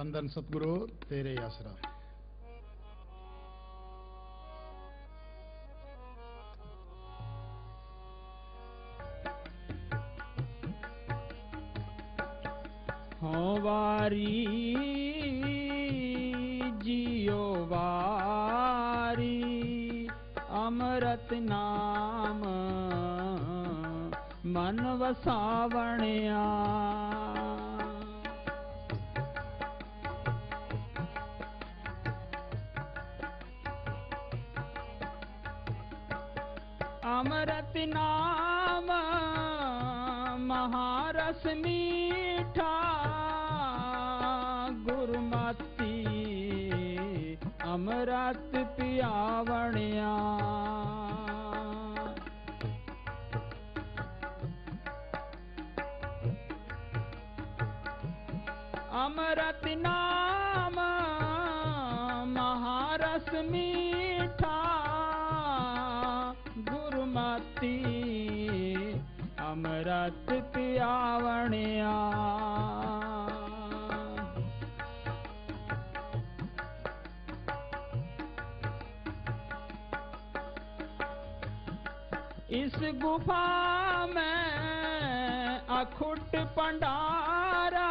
धन धन सतगुरु तेरे आसरा। हो वारी जियो वारी अमृत नाम मन वसावणिया। अमृत नाम महारस मीठा गुरमति अमृत पियावणिया। अमृत नाम महारस मीठा गुरमति अमृत पियावणिया। इस गुफा में अखुट भंडारा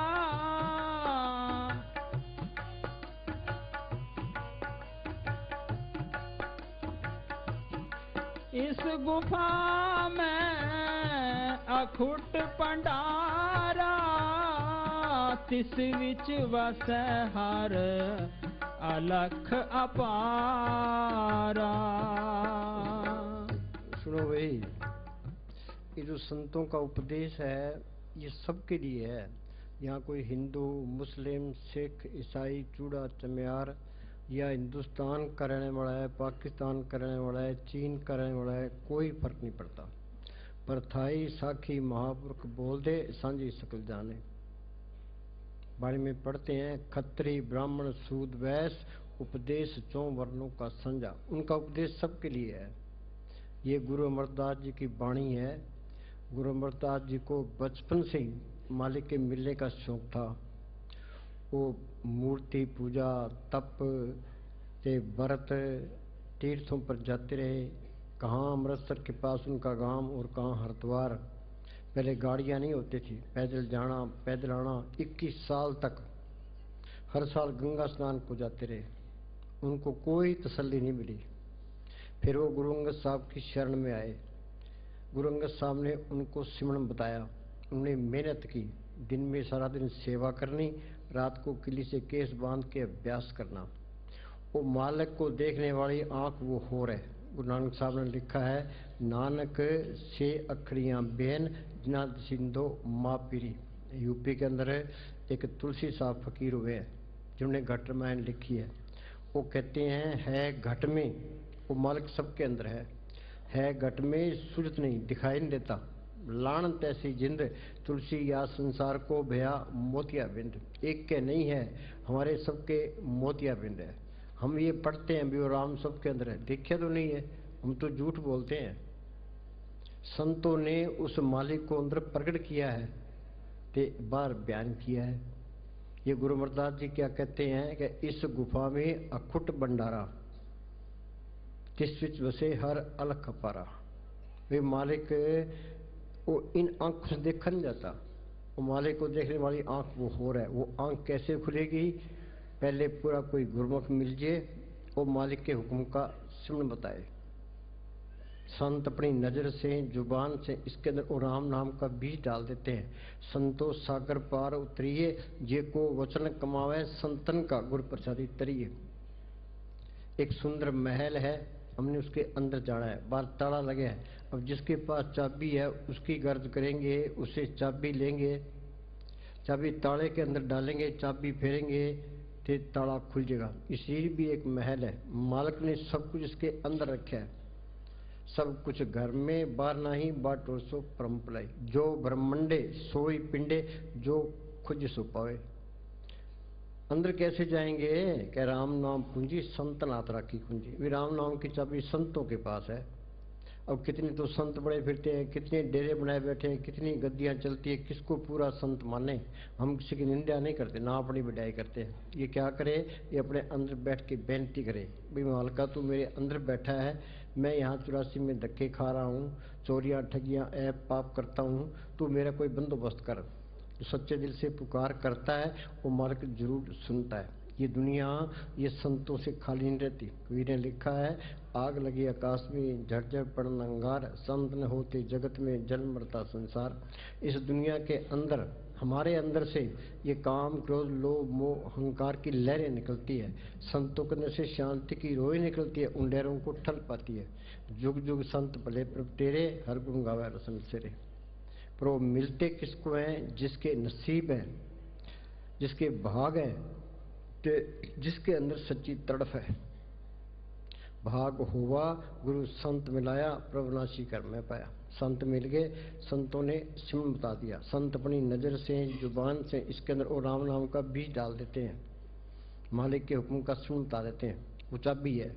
इस गुफा में अखुट भंडारा तिस विच वसै हर अलख अपारा। सुनो भाई, ये जो संतों का उपदेश है ये सबके लिए है। यहाँ कोई हिंदू, मुस्लिम, सिख, ईसाई, चूड़ा, चमियार या हिंदुस्तान का रहने वाला है, पाकिस्तान का रहने वाला है, चीन का रहने वाला है, कोई फर्क नहीं पड़ता। परथाई साखी महापुरुष बोल दे सांझी सकल जाने। बाणी में पढ़ते हैं, खत्री ब्राह्मण सूद वैश्य उपदेश चौ वर्णों का संजा। उनका उपदेश सबके लिए है। ये गुरु अमरदास जी की वाणी है। गुरु अमरदास जी को बचपन से ही मालिक के मिलने का शौक था। वो मूर्ति पूजा, तप से व्रत, तीर्थों पर जाते रहे। कहाँ अमृतसर के पास उनका गांव और कहाँ हरिद्वार। पहले गाड़ियाँ नहीं होती थी, पैदल जाना पैदल आना। 21 साल तक हर साल गंगा स्नान को जाते रहे। उनको कोई तसल्ली नहीं मिली। फिर वो गुरु अंगद साहब की शरण में आए। गुरु अंगद साहब ने उनको सिमरन बताया। उन्होंने मेहनत की, दिन में सारा दिन सेवा करनी, रात को किली से केस बांध के अभ्यास करना। वो मालिक को देखने वाली आंख वो हो रहे। गुरु नानक साहब ने लिखा है, नानक से अखड़ियाँ बेन जिना सिंधो माँ पीरी। यूपी के अंदर एक तुलसी साहब फकीर हुए हैं जिन्होंने घट रामायण लिखी है। वो कहते हैं, है घट में, वो मालिक सबके अंदर है घट में सुजत नहीं, दिखाई नहीं देता। लानत ऐसी जिंद तुलसी या संसार को भया मोतिया बिंद। एक के नहीं है, हमारे सबके मोतिया बिंद है। हम ये पढ़ते हैं भी वो राम सबके अंदर है, देखा तो नहीं है, हम तो झूठ बोलते हैं। संतों ने उस मालिक को अंदर प्रकट किया है, ते बार बयान किया है। ये गुरु अमरदास जी क्या कहते हैं कि इस गुफा में अखुट भंडारा जिस विच वसे हर अलख अपारा। वे मालिक वो इन आंखों से देखा नहीं जाता। वो मालिक को देखने वाली आंख वो हो रहा है। वो आंख कैसे खुलेगी? पहले पूरा कोई गुरमुख मिल जाए, वो मालिक के हुक्म का सिमरन बताए। संत अपनी नजर से, जुबान से इसके अंदर वो राम नाम का बीज डाल देते हैं। संतो सागर पार उतरिए, जे को वचन कमावे संतन का गुर प्रसादी तरिए। एक सुंदर महल है, हमने उसके अंदर जाना है, बाहर ताला लगे है। अब जिसके पास चाबी है उसकी गर्द करेंगे, उससे चाबी लेंगे, चाबी ताले के अंदर डालेंगे, चाबी फेरेंगे तो ताला खुल जाएगा। इसी भी एक महल है, मालिक ने सब कुछ इसके अंदर रखा है। सब कुछ घर में बाहर नहीं, बाटो सो परम्पलाई। जो ब्रह्मंडे सोई पिंडे, जो खुद सो पावे। अंदर कैसे जाएंगे? क्या राम नाम पूंजी संतनाथ राखी कुंजी। वे राम नाम की चाबी संतों के पास है। अब कितने तो संत बड़े फिरते हैं, कितने डेरे बनाए बैठे हैं, कितनी गद्दियां चलती है, किसको पूरा संत माने। हम किसी की निंदा नहीं करते, ना अपनी बढ़ाई करते हैं। ये क्या करे, ये अपने अंदर बैठ के बेनती करे, भाई मालका तू मेरे अंदर बैठा है, मैं यहाँ 84 में धक्के खा रहा हूँ, चोरियाँ ठगियाँ ऐप पाप करता हूँ, तू मेरा कोई बंदोबस्त कर। जो सच्चे दिल से पुकार करता है वो मालिक जरूर सुनता है। ये दुनिया ये संतों से खाली नहीं रहती। कवि ने लिखा है, आग लगी आकाश में झड़झड़ पड़न अंगार, संत न होते जगत में जल मरता संसार। इस दुनिया के अंदर, हमारे अंदर से ये काम क्रोध लोभ मोह अहंकार की लहरें निकलती है। संतों के अंदर से शांति की रोई निकलती है, उन लहरों को ठल पाती है। जुग जुग संत भले प्रभ तेरे, हर गुण गावे रसन सेरे। पर वो मिलते किसको हैं, जिसके नसीब है, जिसके भाग है, जिसके अंदर सच्ची तड़फ है। भाग हुआ गुरु संत मिलाया, प्रभुनाशी कर मैं पाया। संत मिल गए, संतों ने सिमरन बता दिया। संत अपनी नज़र से जुबान से इसके अंदर वो राम नाम का बीज डाल देते हैं, मालिक के हुक्म का सिमरन बता देते हैं। वो चाबी है,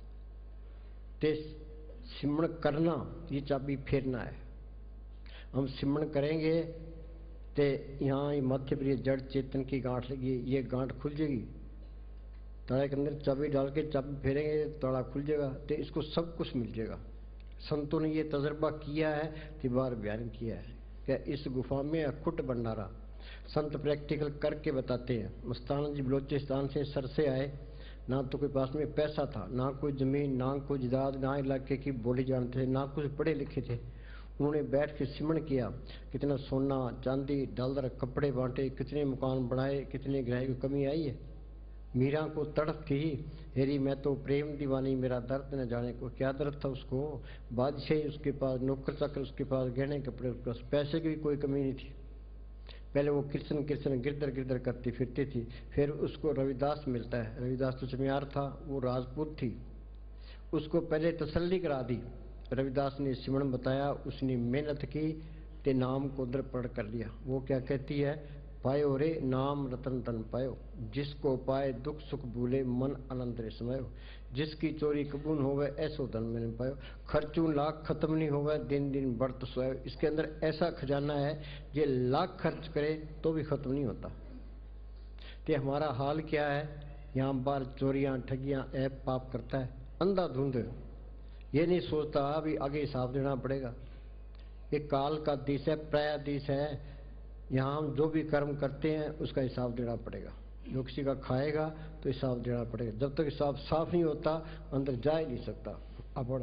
ते सिमरन करना ये चाबी फेरना है। हम सिमरन करेंगे तो यहाँ ये मध्य प्रिय जड़ चेतन की गांठ लगी, ये गांठ खुल जाएगी। ताले के अंदर चाबी डाल के चाबी फेरेंगे, ताला खुल जाएगा, तो इसको सब कुछ मिल जाएगा। संतों ने ये तजर्बा किया है, 3 बार बयान किया है कि इस गुफा में अखुट भंडारा। संत प्रैक्टिकल करके बताते हैं। मस्ताना जी बलोचिस्तान से सर से आए, ना तो कोई पास में पैसा था, ना कोई ज़मीन, ना कोई जायदाद, ना इलाके की बोली जानते थे, ना कुछ पढ़े लिखे थे। उन्होंने बैठ के सिमरन किया, कितना सोना चांदी डॉलर कपड़े बांटे, कितने मकान बनाए, कितने ग्रह की कमी आई है। मीरा को तड़प थी, हेरी मैं तो प्रेम दीवानी, मेरा दर्द न जाने को। क्या दर्द था उसको, बादशाही उसके पास, नौकर चाकर उसके पास, गहने कपड़े उसके पास, पैसे की भी कोई कमी नहीं थी। पहले वो कृष्ण कृष्ण गिरधर गिरधर करती फिरती थी। फिर उसको रविदास मिलता है। रविदास तो चमियार था, वो राजपूत थी। उसको पहले तसल्ली करा दी। रविदास ने सिमरन बताया, उसने मेहनत की, ते नाम को दृढ़ कर लिया। वो क्या कहती है, पायो रे नाम रतन तन पायो, जिसको पाए दुख सुख भूले मन आनंद रे समायो। जिसकी चोरी कबूल होवे ऐसो धन मैंने पायो, खर्चू लाख खत्म नहीं होवे दिन दिन बढ़त सोयो। इसके अंदर ऐसा खजाना है, ये लाख खर्च करे तो भी खत्म नहीं होता। ते हमारा हाल क्या है, यहाँ बार चोरियाँ ठगियाँ ऐप पाप करता है अंधाधुंध। ये नहीं सोचता अभी आगे हिसाब देना पड़ेगा। ये काल का देश है, प्रायाधीश है। यहाँ हम जो भी कर्म करते हैं उसका हिसाब देना पड़ेगा। जो किसी का खाएगा तो हिसाब देना पड़ेगा। जब तक हिसाब साफ नहीं होता अंदर जा ही नहीं सकता। अपड़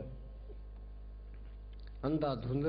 अंधाधुंध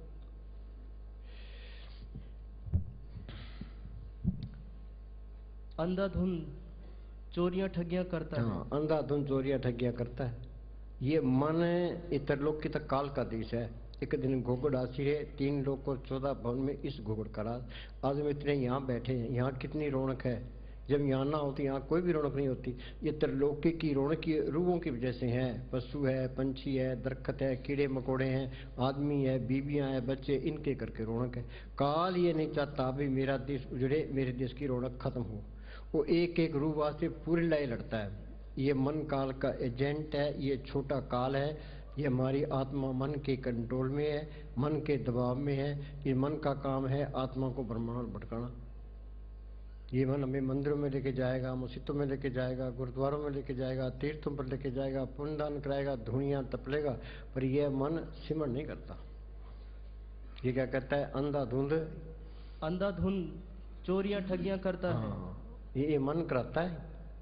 अंधाधुंध चोरियां ठगियां करता है। हाँ, अंधाधुंध चोरियां ठगियां करता है। ये मन इतरलोक की तक काल का देश है। एक दिन घोगड़ आसी है, 3 लोग और 14 भवन में इस घोगड़ का राज। आज हम इतने यहाँ बैठे हैं, यहाँ कितनी रौनक है। जब यहाँ ना होती यहाँ कोई भी रौनक नहीं होती। ये त्रिलोकी की रौनक की रूहों की वजह से है। पशु है, पंछी है, दरख्त है, कीड़े मकोड़े हैं, आदमी है, बीबियाँ हैं, बच्चे, इनके करके रौनक है। काल ये नहीं चाहता भी मेरा देश उजड़े, मेरे देश की रौनक खत्म हो। वो एक एक रूह वास्ते पूरी लड़ाई लड़ता है। ये मन काल का एजेंट है। ये छोटा काल है। ये हमारी आत्मा मन के कंट्रोल में है, मन के दबाव में है। ये मन का काम है आत्मा को ब्रह्मांड भटकाना। ये मन हमें मंदिरों में लेके जाएगा, मस्जिदों में लेके जाएगा, गुरुद्वारों में लेके जाएगा, तीर्थों पर लेके जाएगा, पुण्यदान कराएगा, धुनियाँ तपलेगा, पर यह मन सिमरन नहीं करता। ये क्या कहता है, अंधाधुंध अंधाधुंध चोरियां ठगियां करता है। ये मन कराता है।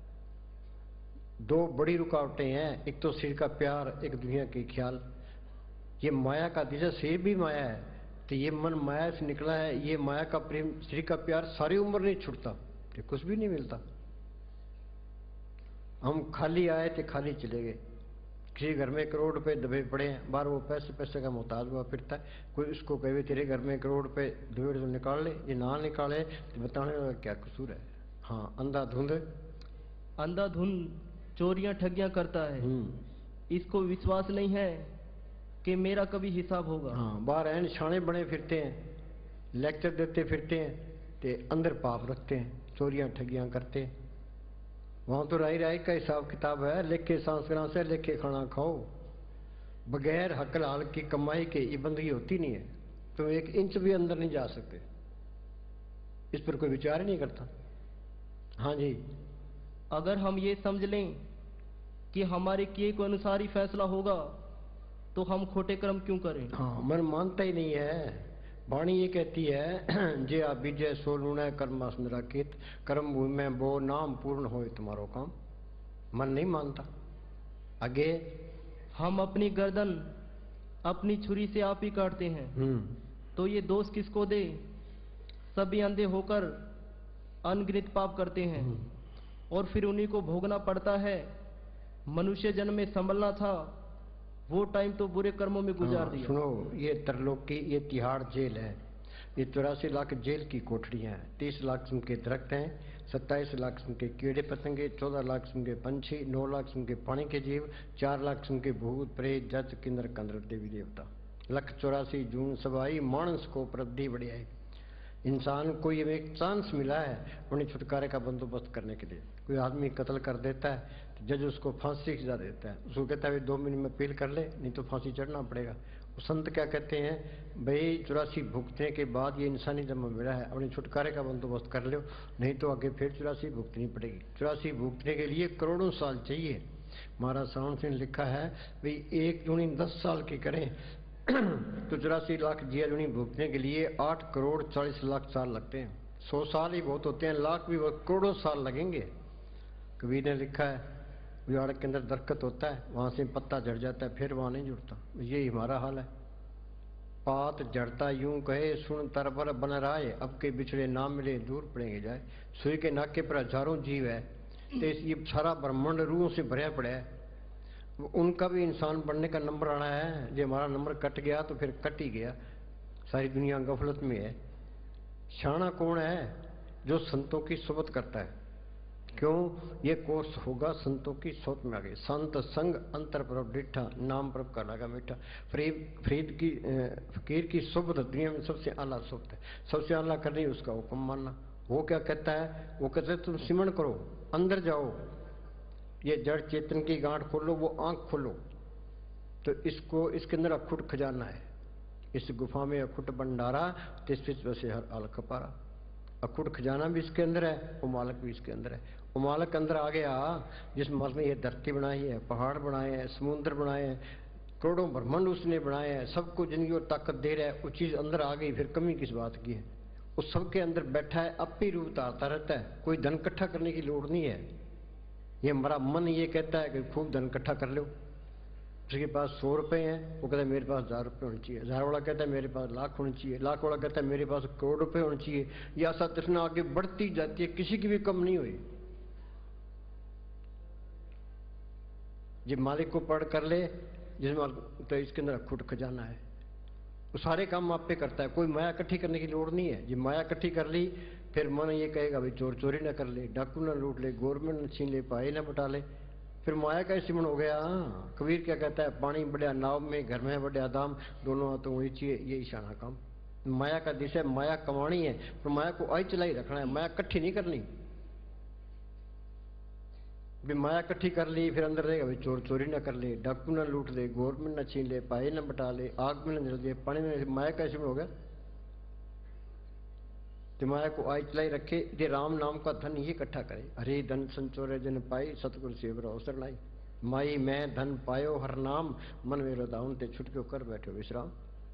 2 बड़ी रुकावटें हैं, एक तो सिर का प्यार, एक दुनिया के ख्याल। ये माया का दिशा, सिर भी माया है, तो ये मन माया से निकला है। ये माया का प्रेम, श्री का प्यार सारी उम्र नहीं छूटता, ये कुछ भी नहीं मिलता। हम खाली आए थे, खाली चले गए। किसी घर में करोड़ रुपए दबे पड़े हैं, बाहर वो पैसे का मोहताज हुआ फिरता है। कोई उसको कहे तेरे घर में करोड़ रुपए दबे तो निकाल ले, ये ना निकाले तो बताने वाला क्या कसूर है। हाँ, अंधाधुंध चोरियां ठगियां करता है। इसको विश्वास नहीं है कि मेरा कभी हिसाब होगा। हाँ, बाहर है निशाने बने फिरते हैं, लेक्चर देते फिरते हैं, ते अंदर पाप रखते हैं, चोरियां ठगियां करते हैं। वहाँ तो राई राई का हिसाब किताब है, लेके सांसकरा से लेके खाना खाओ। बगैर हक हलाल की कमाई के ये बंदगी होती नहीं है। तुम 1 इंच भी अंदर नहीं जा सकते, इस पर कोई विचार ही नहीं करता। हाँ जी। अगर हम ये समझ लें कि हमारे किए के अनुसार ही फैसला होगा तो हम खोटे कर्म क्यों करें? हाँ, मन मानता ही नहीं है। वाणी ये कहती है जे आप विजय सो लूण कर्मास निराकित, कर्म भूमि में वो नाम पूर्ण हो तुम्हारो काम। मन नहीं मानता। आगे, हम अपनी गर्दन अपनी छुरी से आप ही काटते हैं, तो ये दोष किसको दे? सभी अंधे होकर अनगिनत पाप करते हैं और फिर उन्हीं को भोगना पड़ता है। मनुष्य जन्म में संभलना था, वो टाइम तो बुरे कर्मों में गुजार दिया। सुनो, ये तरलोक की ये तिहाड़ जेल है। ये 84 लाख जेल की कोठरियां हैं। 30 लाख किस्म के दरख्त हैं, 27 लाख किस्म के कीड़े पतंगे, 14 लाख किस्म के पंछी, 9 लाख किस्म के पानी के जीव, 4 लाख किस्म के भूत प्रेत जज किन्नर कंदर देवी देवता। 184 जून सवाई मानस को उपलब्धि बढ़िया है। इंसान को ये एक चांस मिला है उन्हें छुटकारे का बंदोबस्त करने के लिए। कोई आदमी कत्ल कर देता है तो जज उसको फांसी की सजा देता है। उसको कहता है 2 मिनट में अपील कर ले, नहीं तो फांसी चढ़ना पड़ेगा। वो संत क्या कहते हैं, भाई 84 भुगतने के बाद ये इंसानी जन्म मिला है, अपने छुटकारे का बंदोबस्त कर लो, नहीं तो आगे फिर 84 भुगतनी पड़ेगी। 84 भुगतने के लिए करोड़ों साल चाहिए। महाराज सावन सिंह ने लिखा है भाई 1 दूनी 10 साल की करें तो 84 लाख जिया जूनी भुगतने के लिए 8 करोड़ 40 लाख साल लगते हैं। 100 साल ही बहुत होते हैं, लाख भी बहुत, करोड़ों साल लगेंगे। कबीर ने लिखा है उजाड़ के अंदर दरख्त होता है, वहां से पत्ता झड़ जाता है, फिर वहां नहीं जुड़ता। यही हमारा हाल है। पात झड़ता यूं कहे सुन तरबर बन राय, अब के बिछड़े ना मिले दूर पड़ेंगे जाए। सूर्य के नाके पर हजारों जीव है, तो ये सारा ब्रह्मांड रूहों से भरा पड़ा है। उनका भी इंसान बनने का नंबर आना है। जो हमारा नंबर कट गया तो फिर कट ही गया। सारी दुनिया गफलत में है। शाना कौन है? जो संतों की सोबत करता है। क्यों? ये कोर्स होगा संतों की सोच में आगे। संत संग अंतर प्रभ डिठा, नाम प्रभ का लगा मीठा। फकीर की सोबत दुनिया में सबसे आला सोबत है। सबसे आला करनी उसका हुक्म मानना। वो क्या कहता है? वो कहता है तुम सिमरण करो, अंदर जाओ, ये जड़ चेतन की गांठ खोलो, वो आंख खोलो। तो इसको इसके अंदर अखुट खजाना है। इस गुफा में अखुट भंडारा, तिस वैसे हर आल कपारा। अखुट खजाना भी इसके अंदर है, वो मालक भी इसके अंदर है। वो मालक अंदर आ गया जिस मर्द ने ये धरती बनाई है, पहाड़ बनाए हैं, समुद्र बनाए हैं, करोड़ों ब्रह्मांड उसने बनाए हैं, सबको जिंदगी और ताकत दे रहा है। वो चीज अंदर आ गई, फिर कमी किस बात की है? उस सबके अंदर बैठा है, अपनी रूप उतारता रहता है। कोई धन इकट्ठा करने की लोड़ नहीं है। ये हमारा मन ये कहता है कि खूब धन इकट्ठा कर लो। उसके पास 100 रुपए हैं, वो कहता है मेरे पास 1000 रुपये होने चाहिए। 1000 वाला कहता है मेरे पास लाख होने चाहिए। लाख वाला कहता है मेरे पास करोड़ रुपए होने चाहिए। यह आशा तृष्णा आगे बढ़ती जाती है, किसी की भी कम नहीं हुई। जब मालिक को पढ़ कर ले जिसमें, तो इसके अंदर अखुट खजाना है। वो सारे काम आप पे करता है। कोई माया इकट्ठी करने की लोड़ नहीं है। जब माया इकट्ठी कर ली फिर मन ये कहेगा भाई चोर चोरी ना कर ले, डाकू ना लूट ले, गवर्नमेंट न छीन ले, पाए ना बटा ले, फिर माया का सिमरण हो गया। कबीर क्या कहता है? पानी बढ़िया नाव में, घर में बढ़िया दाम, दोनों हाथों वही चाहिए। ये ईशाना काम माया का दिशा है। माया कमानी है, पर माया को आई चलाई रखना है, माया इकट्ठी नहीं करनी। भी माया इकट्ठी कर ली फिर अंदर रहेगा भाई चोर चोरी ना कर ले, डाकू ना लूट ले, गवर्नमेंट ना छीन ले, पाए ना बटा ले, आग में न जल दे, पानी में। माया का सिमरण हो गया। तो माया को आई चलाई रखे। ये राम नाम का धन ये इकट्ठा करे। हरे धन संचोरे जन पाई, सतगुरु सेवर अवसर लाई। माई मैं धन पायो हर नाम, मन मेरो दाउन ते छुटक्यो कर बैठो विश्राम।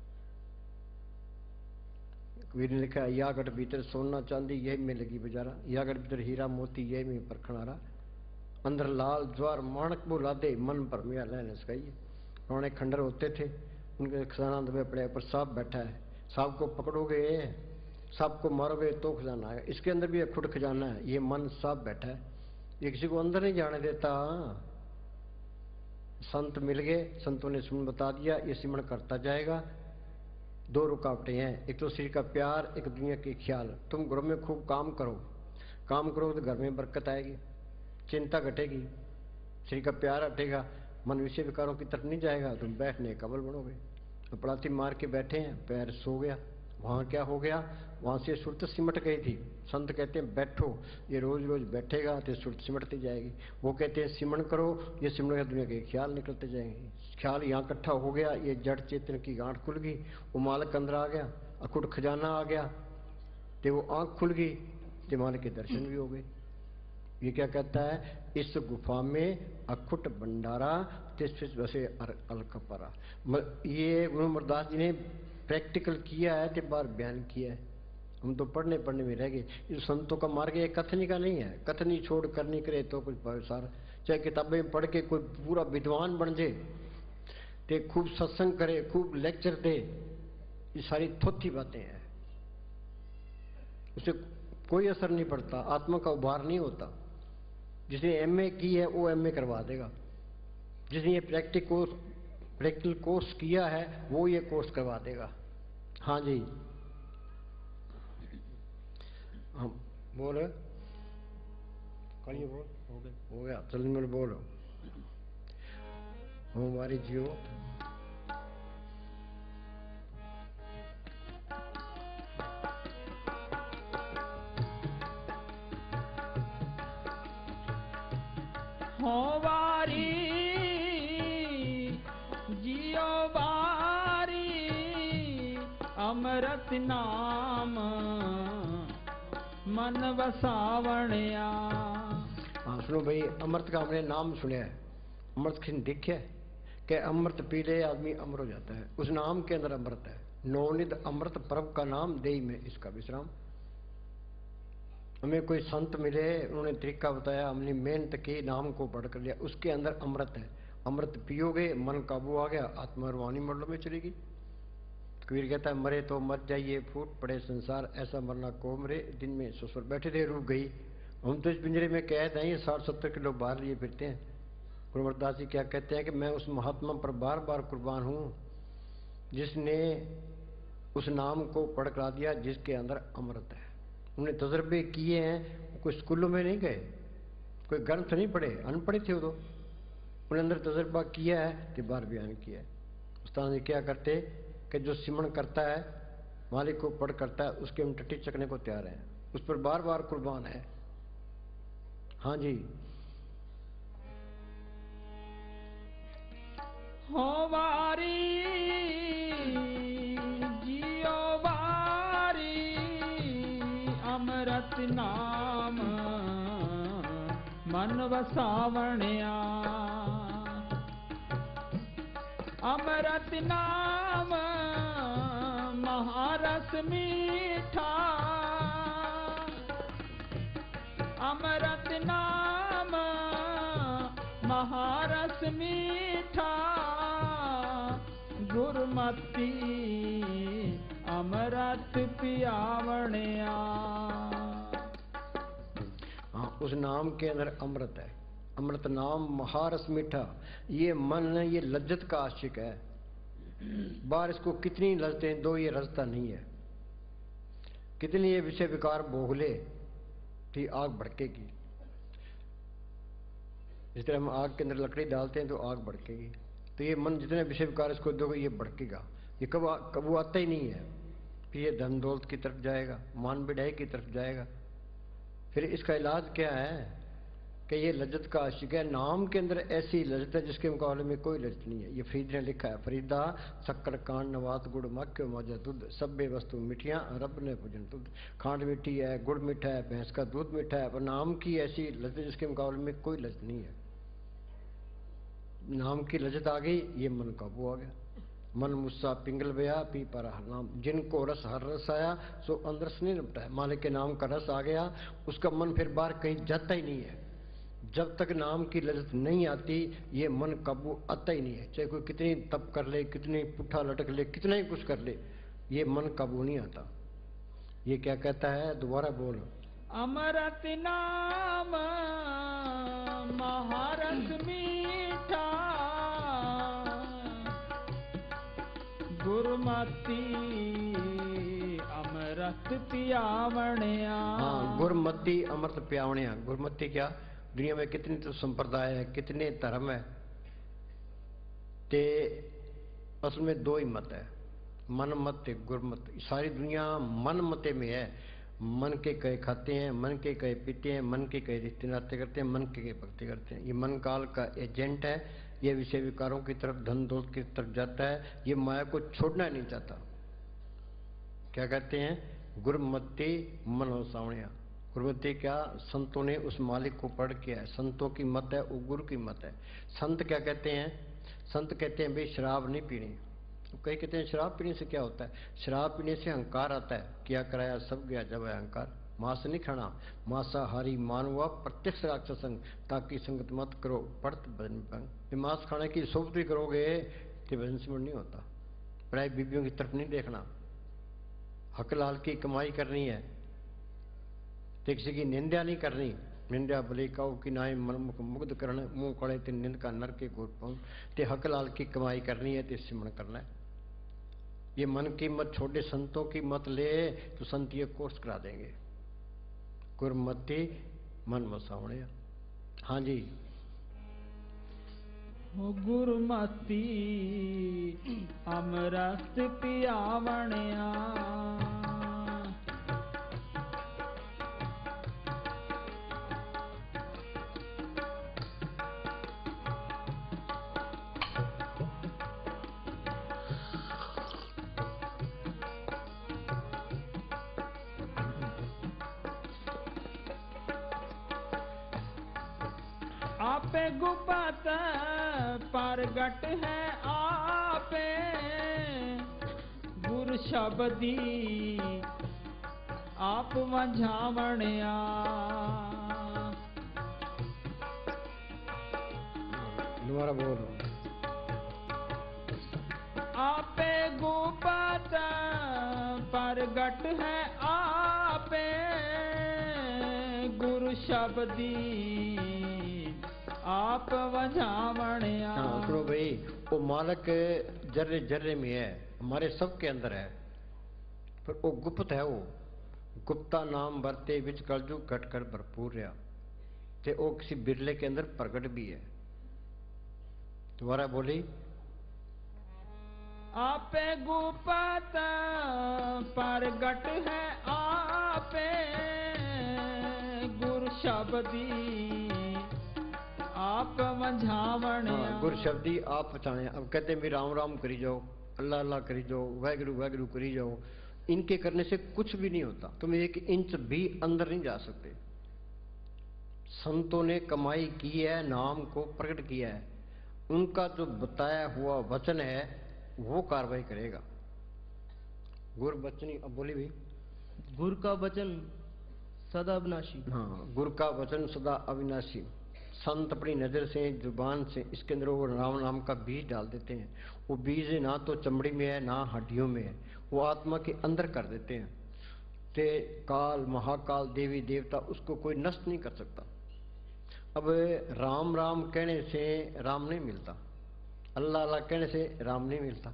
कबीर ने लिखा है यागढ़ भीतर सोना चांदी यही में लगी बजारा, यागढ़ भीतर हीरा मोती यही में परखणारा। अंदर लाल ज्वार माणक बोला दे, मन पर मिया लहने सकाइए। पुराने खंडर होते थे, उनके खजाना दबे पड़े पर सांप बैठा है। सांप को पकड़ोगे, सांप को मारोगे तो खजाना आएगा। इसके अंदर भी एक खुद खजाना है। ये मन सांप बैठा है, ये किसी को अंदर नहीं जाने देता। संत मिल गए, संतों ने सुन बता दिया, ये सिमरण करता जाएगा। 2 रुकावटें हैं, एक तो शरीर का प्यार, एक दुनिया के ख्याल। तुम घरों में खूब काम करो, काम करो तो घर में बरकत आएगी, चिंता घटेगी, शरीर का प्यार हटेगा, मन विषय विकारों की तरफ नहीं जाएगा, तुम बैठने काबल बनोगे। तो पड़ाती मार के बैठे हैं, पैर सो गया, वहां क्या हो गया, वहां से सुरत सिमट गई थी। संत कहते हैं बैठो, ये रोज रोज बैठेगा तो सुरत सिमटती जाएगी। वो कहते हैं सिमरन करो, ये सिमरन का दुनिया के ख्याल निकलते जाएंगे। ख्याल यहाँ इकट्ठा हो गया, ये जड़ चेतन की गांठ खुल गई, वो मालिक अंदर आ गया, अखुट खजाना आ गया, तो वो आंख खुल गई, तो मालिक के दर्शन भी हो गए। ये क्या कहता है, इस गुफा में अखुट भंडारा तिस वसे अलकपरा। ये गुरु अमरदास जी ने प्रैक्टिकल किया है, तो बार बयान किया है। हम तो पढ़ने में रह गए। इस संतों का मार्ग ये कथनी का नहीं है, कथनी छोड़ करनी करे तो कुछ सार, चाहे किताबें पढ़ के कोई पूरा विद्वान बन जाए, ते खूब सत्संग करे, खूब लेक्चर दे, ये सारी थोथी बातें हैं, उसे कोई असर नहीं पड़ता, आत्मा का उभार नहीं होता। जिसने एमए की है वो एमए करवा देगा, जिसने ये प्रैक्टिकल कोर्स किया है वो ये कोर्स करवा देगा। हाँ जी, हम बोल करिए, बोल हो गया, चल मेरे बोलो। हमारी जियो हो वारी जियो बारी अमृत नाम मन वसावणया। हाँ सुनो भाई, अमृत का हमने नाम सुना है, अमृत किसने देखा है कि अमृत पी ले आदमी अमर हो जाता है, उस नाम के अंदर अमृत है। नौनिध अमृत पर्व का नाम देई में इसका विश्राम। हमें कोई संत मिले, उन्होंने तरीका बताया, हमने मेहनत की, नाम को पढ़ कर लिया, उसके अंदर अमृत है। अमृत पियोगे मन काबू आ गया, आत्मा रूहानी मंडलों में चलेगी। कबीर कहता है मरे तो मर जाइए, फूट पड़े संसार, ऐसा मरना को मरे, दिन में ससुर बैठे थे रूप गई। हम तो इस पिंजरे में कैद हैं, 60-70 किलो बाहर लिए फिरते हैं। गुरु अमरदास जी क्या कहते हैं कि मैं उस महात्मा पर बार बार कुर्बान हूं जिसने उस नाम को पढ़ करा दिया जिसके अंदर अमृत है। उन्हें तजर्बे किए हैं, कोई स्कूलों में नहीं गए, कोई ग्रंथ नहीं पढ़े, अनपढ़े थे वो तो, उन्हें अंदर तजर्बा किया है कि बार बयान किया है। उस्ताद जी क्या करते कि जो सिमरन करता है, मालिक को पढ़ करता है, उसके हम टट्टी चकने को तैयार हैं, उस पर बार बार कुर्बान है। हाँ जी, हो वारी जियो वारी अमृत नाम मन वसावणया। अमृत नाम महारस मीठा, अमृत नाम महारस मीठा, गुरमति अमृत पियावणया। हाँ, उस नाम के अंदर अमृत है। अमृत नाम महारस मीठा। ये मन, ये लज्जत का आशिक है, बाहर इसको कितनी लज्जतें दो, ये रजता नहीं है। कितनी ये विषय विकार भोग ले तो आग भड़केगी। जिस तरह हम आग के अंदर लकड़ी डालते हैं तो आग भड़केगी, तो ये मन जितने विषय विकार इसको दोगे ये भड़केगा। ये कब आता ही नहीं है, फिर ये धन दौलत की तरफ जाएगा, मान बढ़ाई की तरफ जाएगा। फिर इसका इलाज क्या है कि ये लज्जत का आशिक है। नाम के अंदर ऐसी लज्जत है जिसके मुकाबले में कोई लज्जत नहीं है। ये फरीद ने लिखा है, फरीदा शक्कर कांड नवात गुड़ मक्यो मौजा दूध, सब्बे वस्तु मिठियाँ रब ने पूजन दूध। खांड मीठी है, गुड़ मीठा है, भैंस का दूध मीठा है, पर नाम की ऐसी लज्जत जिसके मुकाबले में कोई लज्जत नहीं है। नाम की लज्जत आ गई, ये मन काबू आ गया। मन मुस्सा पिंगल बया पी पर हर नाम, जिनको रस हर रस आया सो अंदर से नहीं निपटा है। मालिक के नाम का रस आ गया, उसका मन फिर बाहर कहीं जाता ही नहीं है। जब तक नाम की लज्जत नहीं आती ये मन काबू आता ही नहीं है। चाहे कोई कितनी तप कर ले, कितनी पुट्ठा लटक ले, कितना ही कुछ कर ले, ये मन काबू नहीं आता। ये क्या कहता है, दोबारा बोलो। अमृत नाम महारस मीठा, गुरमति अमृत पियावणया। हाँ, गुरमति अमृत पियावणया। गुरमति क्या, दुनिया में कितने तो संप्रदाय है, कितने धर्म है, ते असल में दो ही मत है, मन मत गुरमत, सारी दुनिया मन मते में है। मन के कहे खाते हैं, मन के कहे पीते हैं, मन के कहे रिश्ते नाते करते हैं, मन के कहे भक्ति करते हैं। ये मन काल का एजेंट है, ये विषय विकारों की तरफ, धन दौलत की तरफ जाता है, ये माया को छोड़ना नहीं चाहता। क्या कहते हैं? गुरमति मन सावणिया। गुरमति क्या? संतों ने उस मालिक को पढ़ किया है, संतों की मत है, वो गुरु की मत है। संत क्या कहते हैं? संत कहते हैं भाई शराब नहीं पीनी। कई कहते हैं शराब पीने से क्या होता है? शराब पीने से अहंकार आता है, क्या कराया सब गया जब है अहंकार। मांस नहीं खाना, मांसाहारी मानवा प्रत्यक्ष राक्षसंग, ताकि संगत मत करो पढ़त भजन पंग। मांस खाने की सोबती करोगे तो भजन स्मरण नहीं होता। प्राय बीबियों की तरफ नहीं देखना, हक लाल की कमाई करनी है, तो किसी की निंदा नहीं करनी। निंदा भले काऊ की नाय मन मुग्ध करण, मुंह कड़े ते निंद का नर के गोट पाऊं। ते हक लाल की कमाई करनी है तो सिमरण करना है। ये मन की मत छोटे, संतों की मत ले तो संत ये कोर्स करा देंगे। गुरमति मन मसावणे। हाँ जी। गुरमति अमृत पियावणिया, आपे गुपत परगट है आपे, गुर शब्दी आप वंझावणिया। दोबारा बोलो। आपे गुपत परगट है आपे, गुरु शब्दी आप वंझावणिया। हाँ सुनो भाई, वो मालक जर्रे जर्रे में है, हमारे सबके अंदर है, पर वो गुप्त है। वो गुप्ता नाम बरते विच कलजू घट कर भरपूर रहा, ते वो किसी बिरले के अंदर प्रगट भी है। दोबारा बोली। आपे गुपत परगट है आपे, गुरु शब्दी आप वंझावणिया। हाँ, गुर शब्दी आप बचाने। अब कहते हैं भी राम राम करी जाओ, अल्लाह अल्लाह करी जाओ, वाहगुरु वाहगुरु करी जाओ। इनके करने से कुछ भी नहीं होता, तुम एक इंच भी अंदर नहीं जा सकते। संतों ने कमाई की है, नाम को प्रकट किया है, उनका जो बताया हुआ वचन है वो कार्रवाई करेगा। गुर बचनी। अब बोली भी। गुरु का वचन सदा अविनाशी। हाँ, गुरु का वचन सदा अविनाशी। संत अपनी नजर से, जुबान से इसके अंदर वो राम नाम का बीज डाल देते हैं। वो बीज ना तो चमड़ी में है ना हड्डियों में है, वो आत्मा के अंदर कर देते हैं। ते काल महाकाल देवी देवता उसको कोई नष्ट नहीं कर सकता। अब राम राम कहने से राम नहीं मिलता, अल्लाह अल्लाह कहने से राम नहीं मिलता।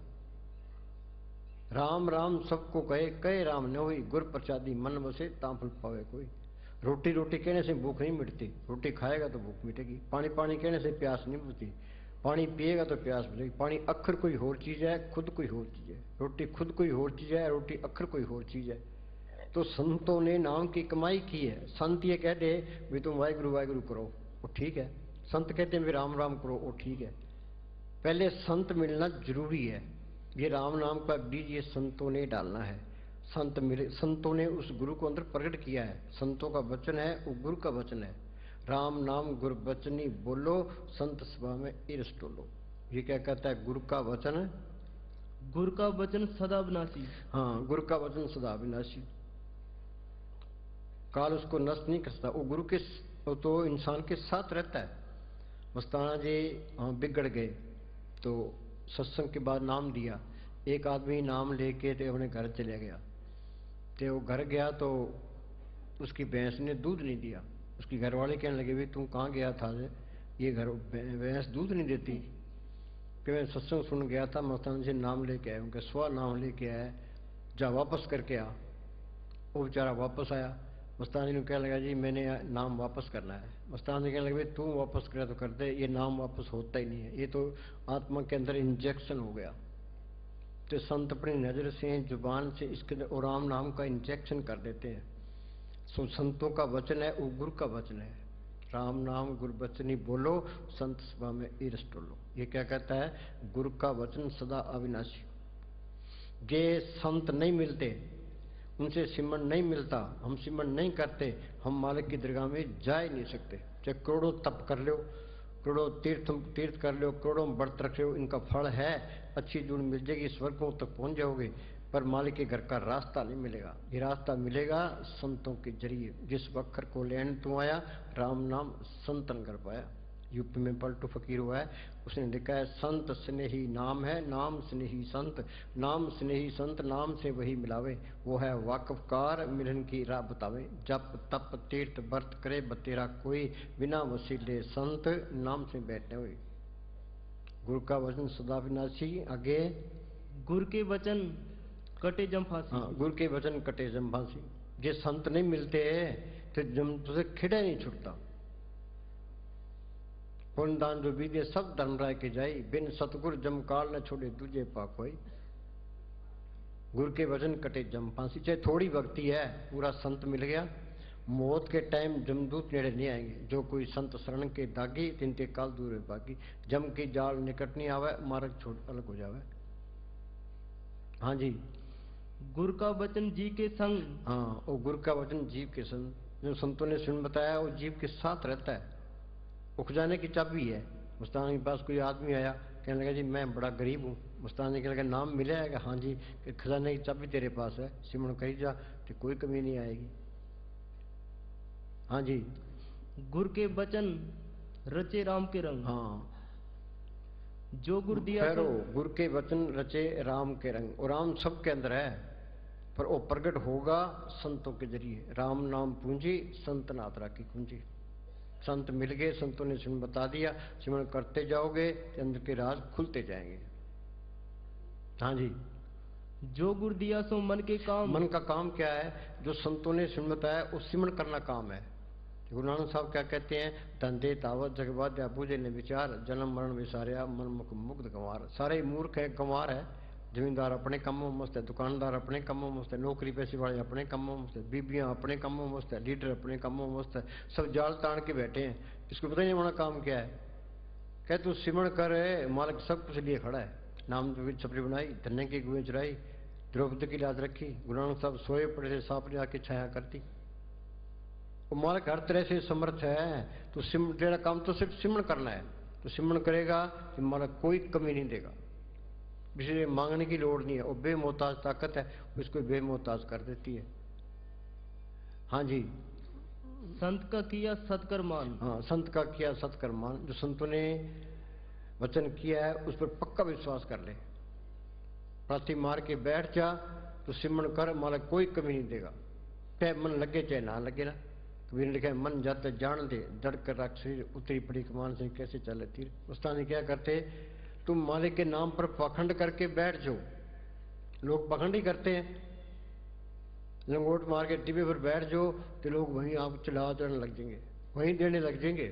राम राम सबको कहे, कहे राम न हुई, गुर प्रसादी मन बसे तांफल पावे कोई। रोटी रोटी कहने से भूख नहीं मिटती, रोटी खाएगा तो भूख मिटेगी। पानी पानी कहने से प्यास नहीं बुझती, पानी पिएगा तो प्यास बुझेगी। पानी अखर कोई और चीज है, खुद कोई और चीज है। रोटी खुद कोई और चीज है, रोटी अखर कोई और चीज है। तो संतों ने नाम की कमाई की है। संत ये कह दे भी तुम वाहिगुरु वाहिगुरु करो, वो ठीक है। संत कहते हैं भी राम राम करो, वो ठीक है। पहले संत मिलना जरूरी है। ये राम नाम का बीज ये संतों ने डालना है। संत मिले, संतों ने उस गुरु को अंदर प्रकट किया है। संतों का वचन है, वो गुरु का वचन है। राम नाम गुरु बचनी बोलो, संत सभा में इरस टोलो। ये क्या कहता है? गुरु का वचन है, गुरु का वचन सदा अविनाशी। हाँ, गुरु का वचन सदा अविनाशी, काल उसको नष्ट नहीं करता। वो गुरु के तो इंसान के साथ रहता है। मस्ताना जी बिगड़ गए तो सत्संग के बाद नाम दिया। एक आदमी नाम लेके तो अपने घर चले गया। तो वो घर गया तो उसकी भैंस ने दूध नहीं दिया। उसकी घरवाले कहने लगे भाई तू कहाँ गया था, ये घर भैंस दूध नहीं देती। कि मैं सत्संग सुन गया था, मस्ताना जी नाम लेके आए। उनके स्वा नाम लेके आया, जा वापस करके आ। वो बेचारा वापस आया। मस्ताना जी ने कहने लगा जी मैंने नाम वापस करना है। मस्ताना जी कहने लगे भाई तू वापस करे तो कर दे, ये नाम वापस होता ही नहीं है, ये तो आत्मा के अंदर इंजेक्शन हो गया। तो संत अपनी नजर से जुबान से इसके अंदर और राम नाम का इंजेक्शन कर देते हैं। सो संतों का वचन है वो गुरु का वचन है। राम नाम गुरु वचनी बोलो, संत सभा में ईरस टोलो। ये क्या कहता है? गुरु का वचन सदा अविनाशी। जे संत नहीं मिलते, उनसे सिमरन नहीं मिलता, हम सिमरन नहीं करते, हम मालिक की दरगाह में जा ही नहीं सकते। चाहे करोड़ों तप कर लो, करोड़ों तीर्थ कर लो, करोड़ों व्रत रख लो, इनका फल है, अच्छी जुड़ मिल जाएगी, स्वर्गों तक पहुंच जाओगे, पर मालिक के घर का रास्ता नहीं मिलेगा। ये रास्ता मिलेगा संतों के जरिए। जिस वक्र को लेने तू आया, राम नाम संतन कर पाया। यूपी में पलटू फकीर हुआ है, उसने लिखा है संत स्नेही नाम है, नाम स्नेही संत, नाम स्नेही संत, नाम से वही मिलावे, वो है वाकफकार मिलन की राह बतावे। जप तप तीर्थ व्रत करे बतेरा कोई, बिना वसीले संत नाम से बैठने हुए। गुरु का वचन सदा विनाशी। आगे गुरु के वचन कटे जम फांसी। हाँ, गुरु के वचन कटे जम फांसी। जे संत नहीं मिलते तो जम तुझे खिड़ा नहीं छुटता। पुण्य दान जो विद्य सब धर्म राय के जाई, बिन सतगुर जम काल न छोड़े तुझे पाक होई। गुरु के वचन कटे जम फांसी। चाहे थोड़ी भक्ति है, पूरा संत मिल गया, मौत के टाइम जमदूत नेड़े नहीं आएंगे। जो कोई संत शरण के दागी, तिनते काल दूर है बाकी। जम की जाल निकट नहीं आवे, मार्ग छोड़ अलग हो जावे। हाँ जी। गुरु का वचन जीव के संग। हाँ, वो गुरु का वचन जीव के संग। जो संतों ने सुन बताया वो जीव के साथ रहता है। वो खजाने की चाबी है। मुस्तान के पास कोई आदमी आया, कहने लगा जी मैं बड़ा गरीब हूँ। मुस्तान ने कहने लगा नाम मिला है? हाँ जी। कि खजाने की चाबी तेरे पास है, सिमरन कही जा तो कोई कमी नहीं आएगी। हाँ जी। गुरु के वचन रचे राम के रंग। हाँ, जो गुरु दिया सो गुरु के वचन रचे राम के रंग। और राम सबके अंदर है, पर वो प्रकट होगा संतों के जरिए। राम नाम पूंजी संत नात्रा की कुंजी। संत मिल गए, संतों ने सिमरन बता दिया, सिमरन करते जाओगे तो अंदर के राज खुलते जाएंगे। हाँ जी। जो गुरु दिया सो मन के काम। मन का काम क्या है? जो संतों ने सिमरन बताया वो सिमरन करना काम है। गुरु नानक साहब क्या कहते हैं? धंधे तावत जगबाद्या बूझे ने विचार, जन्म मरण विसारिया मन मुख मुग्ध गंवार। सारे मूर्ख है, गंवार है। जमींदार अपने कामों में मस्त है, दुकानदार अपने कामों में मस्त है, नौकरी पैसे वाले अपने कामों में मस्त है, बीबियां अपने कामों में मस्त है, लीडर अपने कामों में मस्त है, सब जाल तान के बैठे हैं। इसको पता नहीं हमारा काम क्या है। कह तू सिमरन कर, मालिक सब कुछ लिए खड़ा है। नाम छपरी बनाई, धन्य की गुएं चुराई, द्रौपदी की लाज रखी। गुरु नानक साहब सोए पड़े थे, सांप ने आके छाया करती। वो मालिक हर तरह से समर्थ है। तो तेरा काम तो सिर्फ सिमरन करना है। तो सिमरन करेगा तो मालिक कोई कमी नहीं देगा। इसलिए मांगने की लोड़ नहीं है। वो बेमोहताज ताकत है, उसको बेमोहताज कर देती है। हाँ जी। संत का किया सत्कर्मान। हाँ, संत का किया सत्कर्मान। जो संतों ने वचन किया है उस पर पक्का विश्वास कर ले। प्रार्थी मार के बैठ जा तो सिमरन कर, मालिक कोई कमी नहीं देगा। चाहे मन लगे चाहे ना लगे ना। कबीर ने लिखा है मन जाते जान दे, दड़ कर रख शरीर, उतरी पड़ी कमान से कैसे चले तीर। उस्ताद क्या करते? तुम मालिक के नाम पर पाखंड करके बैठ जाओ। लोग पाखंड ही करते हैं। लंगोट मार के टिब्बे पर बैठ जाओ तो लोग वहीं आप चला चढ़ने लग जाएंगे, वहीं देने लग जाएंगे।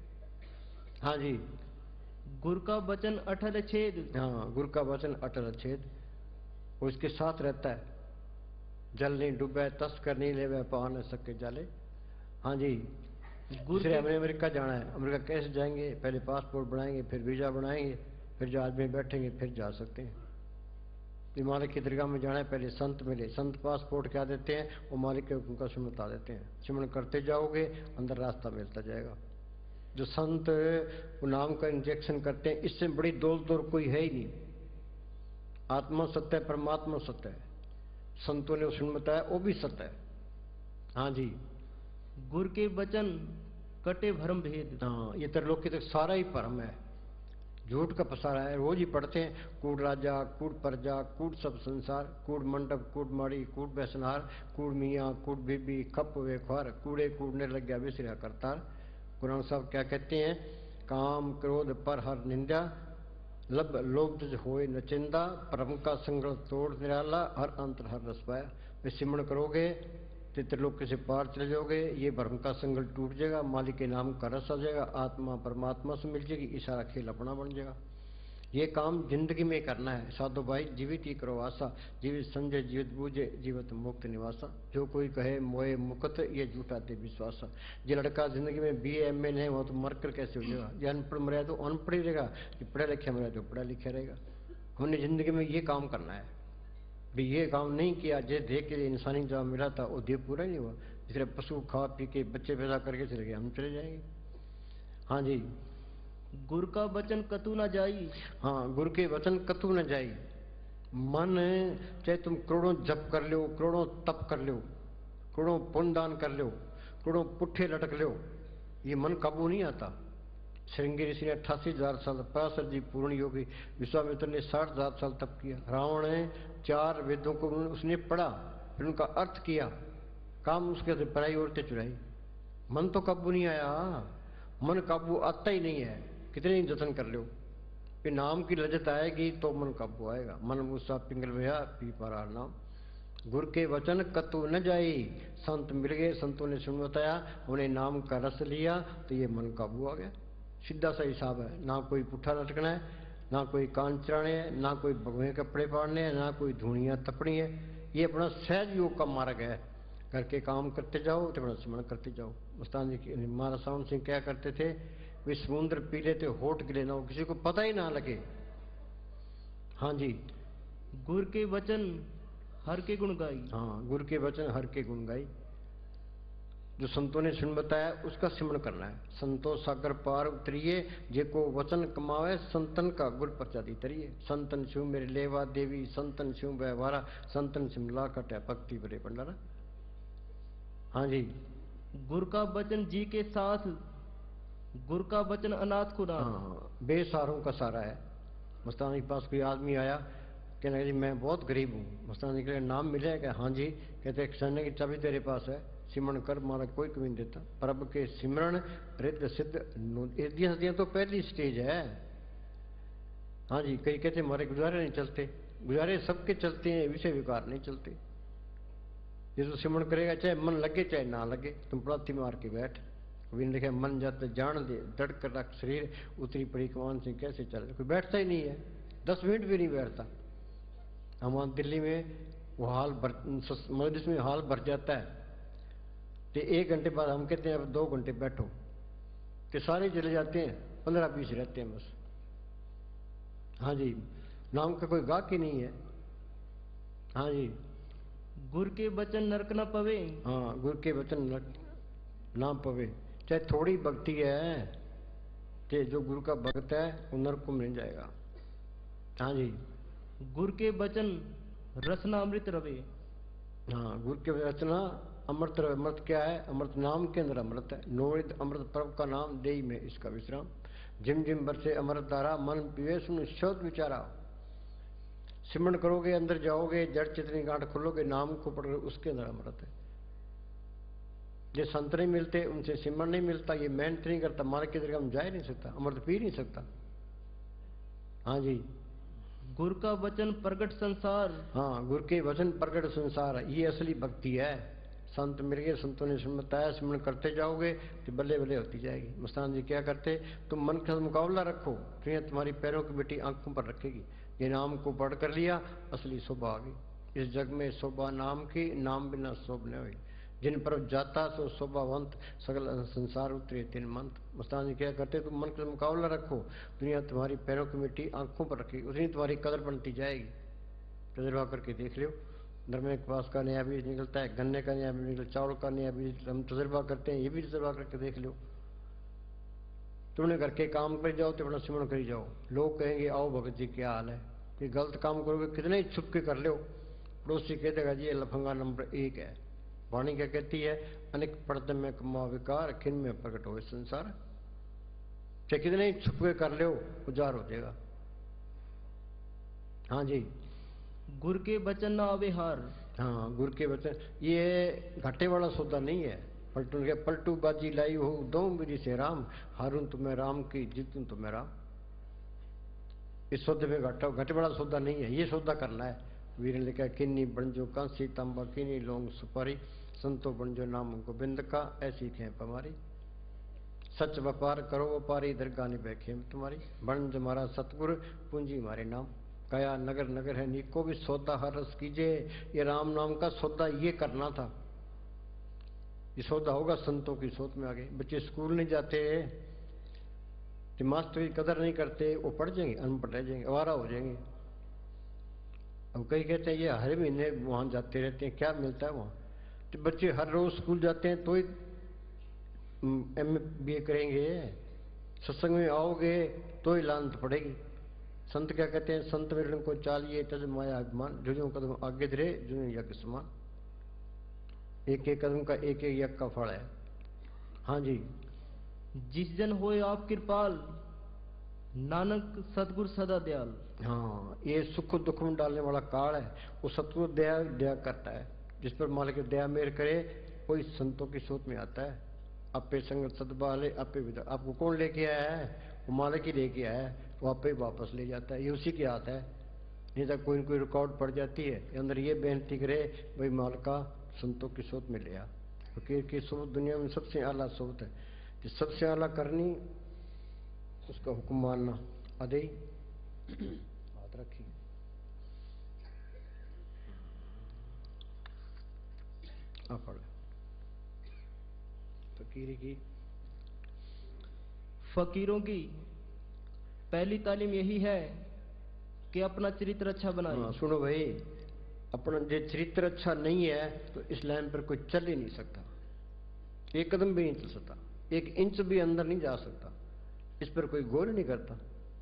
हाँ जी। गुरु का वचन अटल छेद। हाँ, गुरु का वचन अटल छेद। वो इसके साथ रहता है। जल नहीं डूबे, तस्कर नहीं ले, पा न सके जाले। हाँ जी। दूसरे हमें अमेरिका जाना है। अमेरिका कैसे जाएंगे? पहले पासपोर्ट बनाएंगे, फिर वीजा बनाएंगे, फिर जहाज में बैठेंगे, फिर जा सकते हैं। तो मालिक की दरगाह में जाना है, पहले संत मिले। संत पासपोर्ट क्या देते हैं? वो मालिक के हुक्म का सिमरन बता देते हैं। सिमरन करते जाओगे, अंदर रास्ता मिलता जाएगा। जो संत वो नाम का इंजेक्शन करते हैं, इससे बड़ी दौलत और कोई है ही नहीं। आत्मा सत्य है, परमात्मा सत्य है। संतों ने सिमरन बताया वो भी सत्य है। हाँ जी। गुरु के वचन कटे भरम भेद। हाँ, ये त्रिलोकी तक सारा ही भरम है, झूठ का पसारा है। रोज ही पढ़ते हैं, कूड़ राजा, कूड़ प्रजा, कूड़ सब संसार, कूड़ मंडप, कूड़ माड़ी, कूड़ बैसनार, कूड़ मियाँ, कूड़ बीबी, खप वे ख्वार, कूड़े कूड़ने लग गया विसरिया करतार। कुरान साहब क्या कहते हैं? काम क्रोध पर हर निंदा, लब लोभ तुझ होए नचिंदा, परम का संगल तोड़ निराला, हर अंतर हर रस पाया। वे सिमरन करोगे तो त्रिलोक से पार चले जाओगे। ये भ्रम का संगल टूट जाएगा, मालिक के नाम का रस आ जाएगा, आत्मा परमात्मा से मिल जाएगी, इशारा खेल अपना बन जाएगा। ये काम जिंदगी में करना है। साधु भाई जीवित ही करो आशा, जीवित समझे जीवित बूझे जीवित मुक्त निवासा। जो कोई कहे मोए मुकत ये झूठा दे विश्वासा। ये लड़का जिंदगी में BA MA नहीं हो तो मर कर कैसे हो जाएगा। ये अनपढ़ मरा तो अनपढ़ ही रहेगा, जो पढ़ा लिखा मरा तो पढ़ा लिखा रहेगा। हमने जिंदगी में ये काम करना है भी। ये काम नहीं किया, जे देख के इंसानी जब मिला था वो देव पूरा नहीं हुआ। इसलिए पशु खा पी के बच्चे पैदा करके चले गए, हम चले जाएंगे। हाँ जी। गुरु का वचन कतु न जाई। हाँ, गुरु के वचन कतु न जाई। मन चाहे तुम करोड़ों जप कर लो, करोड़ों तप कर लो, करोड़ों पुण्य दान कर लो, करोड़ों पुट्ठे लटक लो, ये मन काबू नहीं आता। श्रृंगी ऋषि ने 88,000 साल, पराशर जी पूर्ण योगी, विश्वामित्र ने 60,000 साल तप किया। रावण ने 4 वेदों को उसने पढ़ा, फिर उनका अर्थ किया, काम उसके से पढ़ाई औरतें चुराई। मन तो काबू नहीं आया, मन काबू आता ही नहीं है, कितने ही जतन कर लो। फिर नाम की लज्जत आएगी तो मन काबू आएगा। मन मूसा पिंगल भया पी पारा नाम। गुरु के वचन कतु न जाई। संत मिल गए, संतों ने सुन बताया, उन्हें नाम का रस लिया तो ये मन काबू आ गया। सीधा सा हिसाब है, ना कोई पुट्ठा लटकना है, ना कोई कान चराने है, ना कोई भगवे कपड़े पाड़ने हैं, ना कोई धूणियाँ तपनी है। ये अपना सहज योग का मार्ग है। करके काम करते जाओ तो अपना स्मरण करते जाओ। मस्तान जी महाराज सावन सिंह क्या करते थे, वे समुद्र पी लेते होठ गिले ना हो, किसी को पता ही ना लगे। हाँ जी। गुरु के वचन हर के गुण गाई। हाँ, गुरु के वचन हर के गुण गाई। जो संतों ने सुन बताया उसका सिमरण करना है। संतो सागर पार उतरिए, जे को वचन कमावे, संतन का गुर प्रचादी तरिए। संतन शिव मेरे लेवा देवी, संतन शिव व्यवहारा, संतन सिमला कटे भक्ति बड़े भंडारा। हाँ जी। गुरु का वचन जी के साथ, गुरु का वचन अनाथ को नाथ। हाँ, बेसहारों का सारा है। मस्तानी के पास कोई आदमी आया, कहने जी मैं बहुत गरीब हूँ। मस्तानी के लिए नाम मिलेगा? हाँ जी। कहते खजाने की चाबी तेरे पास है, सिमरण कर, मारा कोई कमी नहीं देता। प्रभु के सिमरण रिद्ध सिद्ध सदियां तो पहली स्टेज है। हाँ जी। कई कहते हमारे गुजारे नहीं चलते, गुजारे सबके चलते हैं, विषय विकार नहीं चलते। ये तो सिमरण करेगा, चाहे मन लगे चाहे ना लगे, तुम पड़ाती मार के बैठ। कभी ने लिखा मन जाते जान दे, दड़ कर रख शरीर, उतरी पड़ी कमान से कैसे चले। कोई बैठता ही नहीं है, 10 मिनट भी नहीं बैठता। हमारे दिल्ली में वो हाल भर, मस्जिद में हाल भर जाता है तो 1 घंटे बाद हम कहते हैं अब 2 घंटे बैठो, तो सारे चले जाते हैं, 15-20 रहते हैं बस। हाँ जी। नाम का कोई गाहक ही नहीं है। हाँ जी। गुरु के वचन नरक न पवे। हाँ, गुरु के वचन नरक ना पवे। चाहे थोड़ी भक्ति है, चाहे जो गुरु का भक्त है वो नरक को मिल जाएगा। हाँ जी। गुरु के वचन रसना अमृत रवे। हाँ, गुरु के वचना अमृत रवे। अमृत क्या है? अमृत नाम के अंदर अमृत है। नोरित अमृत प्रभु का नाम देई में इसका विश्राम। जिम जिम बरसे अमृत धारा, मन पीवे सुन शोध विचारा। सिमरण करोगे, अंदर जाओगे, जड़ चितनी गांठ खोलोगे, नाम को पढ़ उसके अंदर अमृत है। जो संत नहीं मिलते उनसे सिमरण नहीं मिलता, ये मेहनत नहीं करता, मार्ग की तरह हम जा ही नहीं सकता, अमृत पी नहीं सकता। हाँ जी। गुरु का वचन प्रगट संसार। हाँ, गुरु के वचन प्रगट संसार, ये असली भक्ति है। संत मिल गए, संतों ने बताया, सिमरण करते जाओगे तो बल्ले बल्ले होती जाएगी। मस्तान जी क्या करते, तुम मन के साथ मुकाबला रखो, तो तुम्हारी पैरों की बेटी आंखों पर रखेगी। ये नाम को पढ़ कर लिया, असली शोभा आ गई। इस जग में शोभा नाम की, नाम बिना शोभ न हुई। जिन पर जाता सो शोभावंत, सगल संसार उतरे तीन मंत। मस्तान जी क्या करते, तुम मन का मुकाबला रखो, दुनिया तुम्हारी पैरों की मिट्टी आंखों पर रखेगी, उतनी तुम्हारी कदर बनती जाएगी। तजुर्बा करके देख लो। नरमे के पास का नया बीज निकलता है, गन्ने का नया बीज निकलता, चावल का नया बीज हम तजुर्बा करते हैं, ये भी तजुर्बा करके देख लो। तुमने करके काम कर जाओ तो अपना सिमरण करी जाओ। लोग कहेंगे आओ भगत जी क्या हाल है, कि गलत काम करोगे कितने ही छुप के कर लो, पड़ोसी कह देगा जी ये लफंगा नंबर 1 है। वाणी क्या कहती है, अनेक पड़ते में कमा विकार, खिन में प्रकट हो संसार। चाहे कितने ही छुप के कर लो, उजार हो जाएगा। हाँ जी। गुरु के वचन ना आवे हार। हाँ, गुरु के वचन, ये घाटे वाला सौदा नहीं है। पलटू के पलटू बाजी लाई हो दो मेरी से राम, हारून तुम्हें राम की, जीतूं तुम्हें राम। इस सौदे में घाटे वाला सौदा नहीं है, ये सौदा करना है। वीर ने लिखा, किन्नी बनजो कांसी तांबा, किन्नी लौंग सुपारी, संतो बनजो नाम गोविंद का, ऐसी खेप हमारी। सच व्यापार करो व्यापारी दरगाह निभे खेम तुम्हारी। बन जमारा सतगुर पूंजी मारे नाम। कया नगर नगर है नीको भी सौदा हर रस कीजिए। ये राम नाम का सौदा ये करना था। ये सौदा होगा संतों की सोच में। आगे बच्चे स्कूल नहीं जाते तो मास्टर की कदर नहीं करते, वो पढ़ जाएंगे, अनपढ़ रह जाएंगे, आवारा हो जाएंगे। अब कई कहते हैं ये हर महीने वहां जाते रहते हैं, क्या मिलता है वहां? तो बच्चे हर रोज स्कूल जाते हैं तो ही MA करेंगे। सत्संग में आओगे तो ही लानत पड़ेगी। संत क्या कहते हैं? संत मिलन को चालिए तज माया अभिमान, जो कदम आगे धरे जो यज्ञ समान। एक एक कदम का एक एक यज्ञ का फल है। हाँ जी। जिस जन होए आप कृपाल, नानक सतगुर सदा दयाल। हाँ, ये सुख दुख में डालने वाला काल है। वो सतगुरु दया दया करता है। जिस पर मालिक दया मेर करे कोई संतों की सोच में आता है। आपे संगत सदबाले आपे विदा। आपको कौन लेके आया है? वो मालिक ही लेके आया है। वो आपे वापस ले जाता है। ये उसी के हाथ है। नहीं तो कोई न कोई रिकॉर्ड पड़ जाती है अंदर ये बेनती करे भाई मालिका संतों की सोच में लिया। फकीर की सोच दुनिया में सबसे आला सोच है। तो सबसे आला करनी उसका हुक्म मानना। अदे हाथ रखी पढ़ फकीरों की पहली तालीम यही है कि अपना चरित्र अच्छा बनाए। हाँ, सुनो भाई, अपना जो चरित्र अच्छा नहीं है तो इस लाइन पर कोई चल ही नहीं सकता। एक कदम भी नहीं चल सकता, एक इंच भी अंदर नहीं जा सकता। इस पर कोई गौर नहीं करता।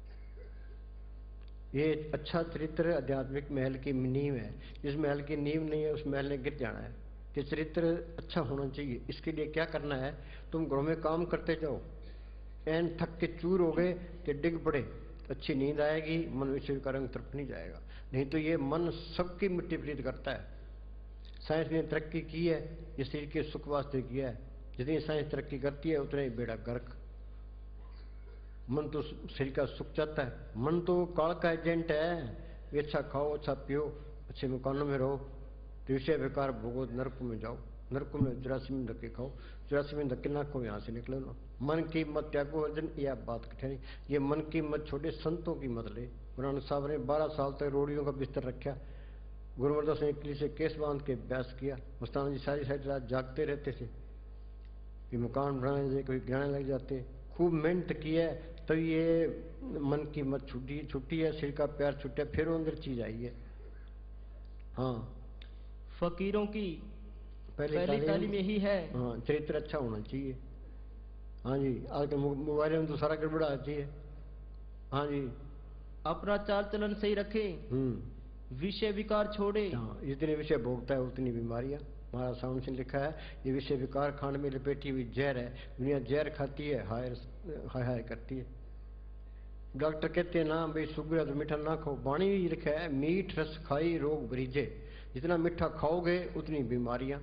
ये अच्छा चरित्र आध्यात्मिक महल की नींव है। जिस महल की नींव नहीं है उस महल ने गिर जाना है। कि चरित्र अच्छा होना चाहिए। इसके लिए क्या करना है? तुम घरों में काम करते जाओ, एन थक के चूर हो गए कि डिग पड़े, अच्छी नींद आएगी, मन विषय का रंग तरफ नहीं जाएगा। नहीं तो ये मन सबकी मिट्टी प्रीत करता है। साइंस ने तरक्की की है, ये शरीर के सुख वास्ते किया है। जितनी साइंस तरक्की करती है उतना ही बेड़ा गर्क। मन तो शरीर का सुख चाहता है। मन तो काल का एजेंट है। ये अच्छा खाओ, अच्छा पियो, अच्छे मकानों में रहो, तो विषय बेकार भोगो, नरक में जाओ। नरक में 84 में धक्के खाओ, 84 में धक्के ना खाओ, यहाँ से निकलो ना। मन की मत त्यागो अर्जन, यह बात कठिन। ये मन की मत छोड़े, संतों की मत ले। गुरु नानक साहब ने 12 साल तक रोड़ियों का बिस्तर रखा। गुरु अमरदास ने किले से केस बांध के अभ्यास किया। मस्ताना जी सारी रात जागते रहते थे कि मकान बनाने से कोई गिराने लग जाते। खूब मेहनत की है तो ये मन की मत छुट्टी है, सिर का प्यार छुट्टा, फिर अंदर चीज आई है। हाँ, फकीरों की पहली तालीम यही है। हाँ, चरित्र अच्छा होना चाहिए। हाँ जी, आजकल मोबाइल में तो सारा गड़बड़ा आती है। हाँ जी, अपना चाल चलन सही रखे, विषय विकार छोड़े। हाँ, जितने विषय भोगता है उतनी बीमारियां। महाराज साउंड सिंह लिखा है, ये विषय विकार खांड में लपेटी हुई जहर है। दुनिया जहर खाती है, हाय हाय करती है। डॉक्टर कहते हैं ना भाई शुगर है तो मीठा ना खाओ। वाणी भी लिखा है, मीठ रस खाई रोग बरीजे। जितना मीठा खाओगे उतनी बीमारियां।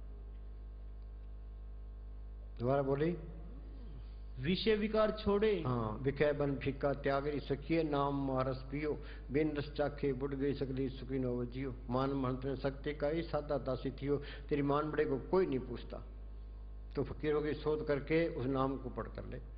दोबारा बोली, विषय विकार छोड़े। हाँ, विषय बन फीका त्यागरी सखिए, नाम मारस पियो, बिन रस चाखे बुढ़ गई सकली सुखी नो जियो। मान महंत ने शक्ति का ही सादा दासी थियो, तेरी मान बड़े को कोई नहीं पूछता। तो फकीरों की शोध करके उस नाम को पढ़ कर ले।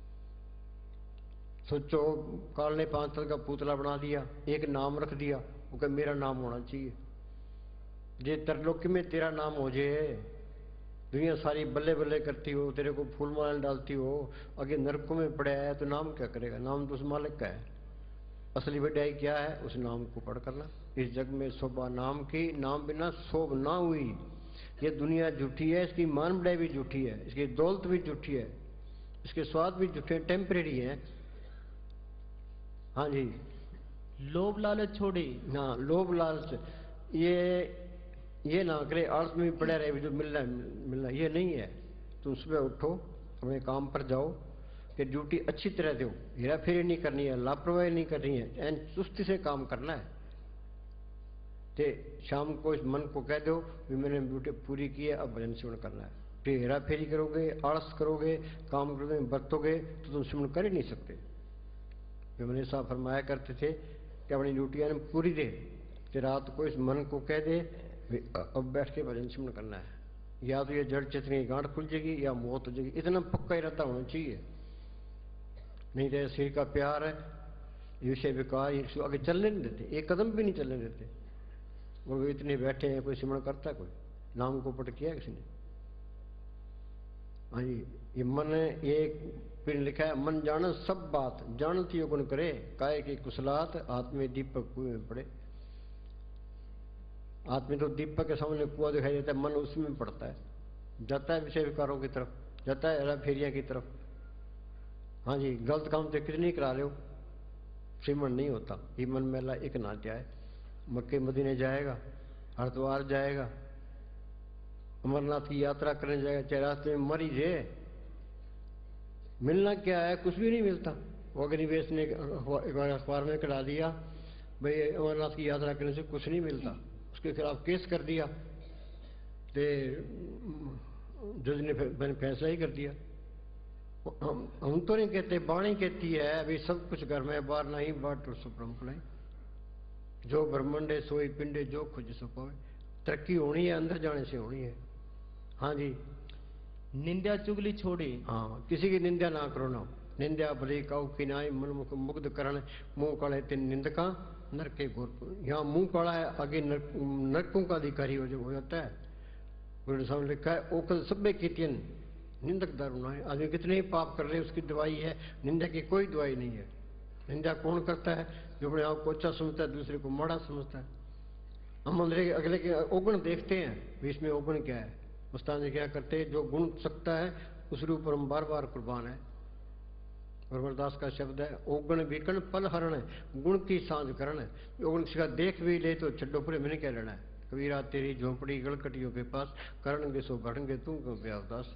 सोचो, काल ने 5 साल का पुतला बना दिया, एक नाम रख दिया, वो कह मेरा नाम होना चाहिए। जे तरलोक में तेरा नाम हो जाए, दुनिया सारी बल्ले बल्ले करती हो, तेरे को फूल माला डालती हो, आगे नरकों में पड़ा है तो नाम क्या करेगा? नाम तो उस मालिक का है। असली वड्याई क्या है? उस नाम को पढ़ करना। इस जग में शोभा नाम की, नाम बिना शोभ ना हुई। ये दुनिया झूठी है, इसकी मान बढ़ाई भी झूठी है, इसकी दौलत भी झूठी है, इसके स्वाद भी झूठे, टेम्परेरी है। हाँ जी, लोभ लालच छोड़े। हाँ, लोभ लालच ये ना करे आलस में भी पड़े रहे जो मिलना ये नहीं है। तुम सुबह उठो, अपने काम पर जाओ, कि ड्यूटी अच्छी तरह दो, हेरा फेरी नहीं करनी है, लापरवाही नहीं करनी है, एन चुस्ती से काम करना है। ते शाम को इस मन को कह दो कि मैंने ड्यूटी पूरी की है, अब भजन सिमरण करना है। फिर हेरा फेरी करोगे, आलस करोगे, काम करोगे, बरतोगे तो तुम सिमरण कर ही नहीं सकते। मैंने साहब फरमाया करते थे कि अपनी ड्यूटियां पूरी दे, कि रात को इस मन को कह दे अब बैठ के भजन सिमरण करना है। या तो ये जड़ चेतन की गांठ खुल जाएगी या मौत हो जाएगी। इतना पक्का इरादा होना चाहिए, नहीं तो शरीर का प्यार है, ये विषय विकार, इसको आगे चलने नहीं देते, एक कदम भी नहीं चलने देते। और वो इतने बैठे हैं, कोई सिमरण करता है, कोई नाम को पट किया किसी ने? हाँ जी, ये मन ये फिर लिखा है, मन जान सब बात, जानत योगुन करे, काय की कुशलात, आत्मे दीपक कुएं में पड़े। आत्मे तो दीपक के सामने कुआं दिखाई देता है, मन उसमें पड़ता है, जाता है विषय विकारों की तरफ, जाता है हेरा फेरिया की तरफ। हाँ जी, गलत काम तो कितनी करा लो, सिमरण नहीं होता। ये मन मेला एक ना जाए, मक्के मदीने जाएगा, हरिद्वार जाएगा, अमरनाथ की यात्रा करने जाएगा, चाहे रास्ते में मर ही जाए, मिलना क्या है? कुछ भी नहीं मिलता। वो अग्निवेश ने एक बार अखबार में करा दिया, भाई अमरनाथ की यात्रा करने से कुछ नहीं मिलता, उसके खिलाफ केस कर दिया, तो जज ने मैंने फैसला ही कर दिया। हम तो नहीं कहते, बाणी कहती है अभी सब कुछ घर में, बाहर नहीं बाट सुप्रम, जो ब्रह्मंडे सोई पिंडे, जो खुज सो पावे। तरक्की होनी है, अंदर जाने से होनी है। हाँ जी, निंदा चुगली छोड़े। हाँ, किसी की निंदा ना करो ना, निंदा भले काऊ किनाई, मन मुख मुग्ध करण, मुंह काले तीन निंदका, नरक के घोर। यहाँ मुंह काला है, आगे नरकों का अधिकारी हो जाता है। गुरु साहब ने लिखा है, ओखल सभ्य कीर्तियन निंदक दारू ना है। आदमी कितने ही पाप कर रहे, उसकी दवाई है, निंदा की कोई दवाई नहीं है। निंदा कौन करता है? जो अपने आप को अच्छा समझता है, दूसरे को माड़ा समझता है। हम अंदर अगले के अवगुण देखते हैं, भी इसमें अवगुण क्या है। उस्ताद जी क्या करते हैं, जो गुण सकता है उसके ऊपर हम बार बार कुर्बान है। गुरदास का शब्द है, ओगण विकण पल हरण है, गुण की सांझ करण है। ओगण किसी का देख भी ले तो छड्डो पूरे, मैंने क्या लेना है। कबीरा तेरी झोंपड़ी गलकटियों के पास, करणगे सो बढ़ेंगे तुम क्यों ब्यावदास।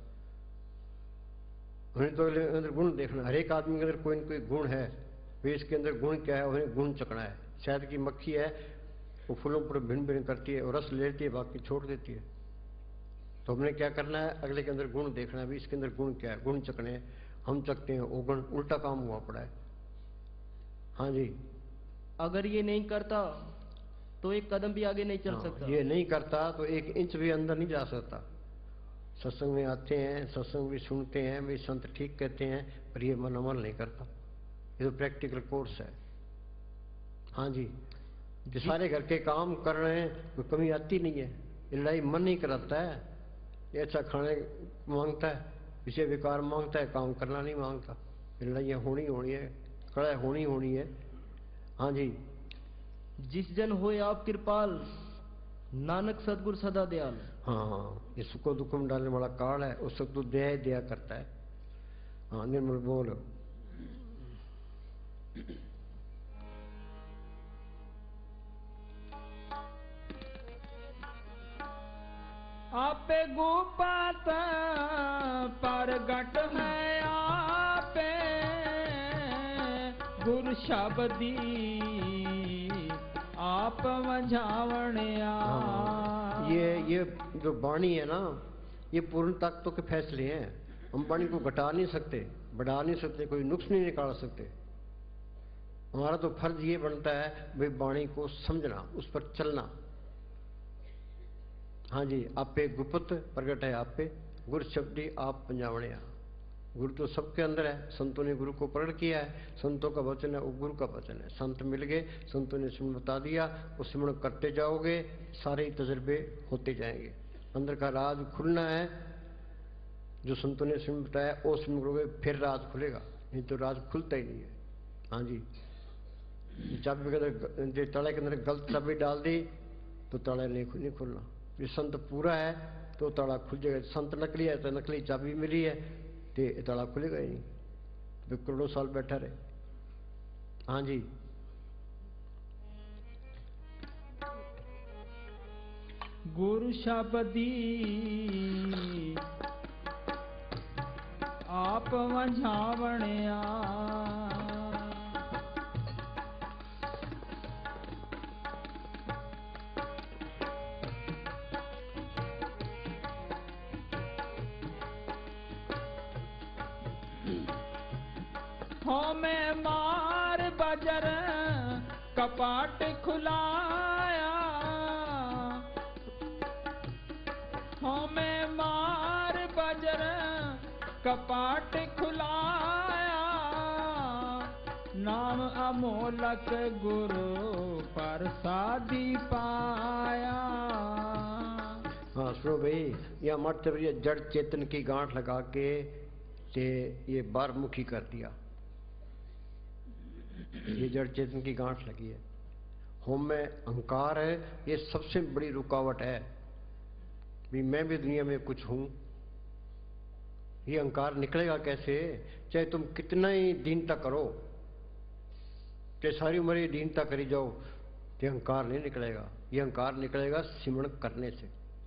उन्हें तो अंदर गुण देखना, हर एक आदमी के अंदर कोई न कोई गुण है, वे इसके अंदर गुण क्या है, उन्हें गुण चकना है। शहद की मक्खी है, वो फूलों पर भिन्न भिन्न करती है और रस लेती है, बाकी छोड़ देती है। तो हमने क्या करना है, अगले के अंदर गुण देखना है, भी इसके अंदर गुण क्या है, गुण चकने हैं। हम चकते हैं ओगुण, उल्टा काम हुआ पड़ा है। हाँ जी, अगर ये नहीं करता तो एक कदम भी आगे नहीं चल सकता। ये नहीं करता तो एक इंच भी अंदर नहीं जा सकता। सत्संग में आते हैं, सत्संग भी सुनते हैं, भी संत ठीक कहते हैं, पर ये मन अमल नहीं करता। ये तो प्रैक्टिकल कोर्स है। हाँ जी, जो सारे घर के काम कर रहे हैं, कोई कमी आती नहीं है। लड़ाई मन नहीं कराता है, ये अच्छा खाने मांगता है, विषय विकार मांगता है, काम करना नहीं मांगता। लड़ाइयाँ होनी है, कड़ाई होनी है। हाँ जी, जिस जन होए आप कृपाल, नानक सदगुरु सदा दयाल। हाँ, ये सुखो दुख में डालने वाला काल है, उस वक्त तो दया दिया करता है। हाँ, निर्मल बोल। आपे गुपात परगट है, आपे गुरु शब्दी आप मझावणिया। ये जो वाणी है ना, ये पूर्ण ताकतों के फैसले हैं। हम वाणी को घटा नहीं सकते, बढ़ा नहीं सकते, कोई नुक्स नहीं निकाल सकते। हमारा तो फर्ज ये बनता है भाई वाणी को समझना, उस पर चलना। हाँ जी, आपे गुप्त प्रगट है, आपे गुरु शब्दी आप पंजावणिया। गुरु तो सबके अंदर है, संतों ने गुरु को प्रकट किया है। संतों का वचन है वो गुरु का वचन है। संत मिल गए, संतों ने सिमरण बता दिया, वो सिमरण करते जाओगे, सारे तजर्बे होते जाएंगे। अंदर का राज खुलना है, जो संतों ने सिमरण बताया वो सिमरण करोगे, फिर राज खुलेगा, नहीं तो राज खुलता ही नहीं है। हाँ जी, चाबी के अंदर ताले के अंदर गलत चाबी डाल दी तो ताला नहीं खुलना। ये संत पूरा है तो ताला खुल जाएगा। संत नकली है तो नकली चाबी मिली है तो ताला खुलेगा ही नहीं, तो करोड़ों साल बैठा रहे। हाँ जी, गुरु शब्दी आप मझावणिया। में मार बजर कपाट खुलाया, हमें कपाट खुलाया, नाम अमोलक गुरु प्रसादी पाया। हाँ सुनो भाई, यह मत ये जड़ चेतन की गांठ लगा के ये बारमुखी कर दिया। ये जड़ चेतन की गांठ लगी है। होम में अहंकार है, ये सबसे बड़ी रुकावट है भी मैं भी दुनिया में कुछ हूं। ये अहंकार निकलेगा कैसे? चाहे तुम कितना ही दीनता करो, चाहे सारी उम्र ये दीनता करी जाओ, ये अहंकार नहीं निकलेगा। ये अहंकार निकलेगा सिमरण करने से।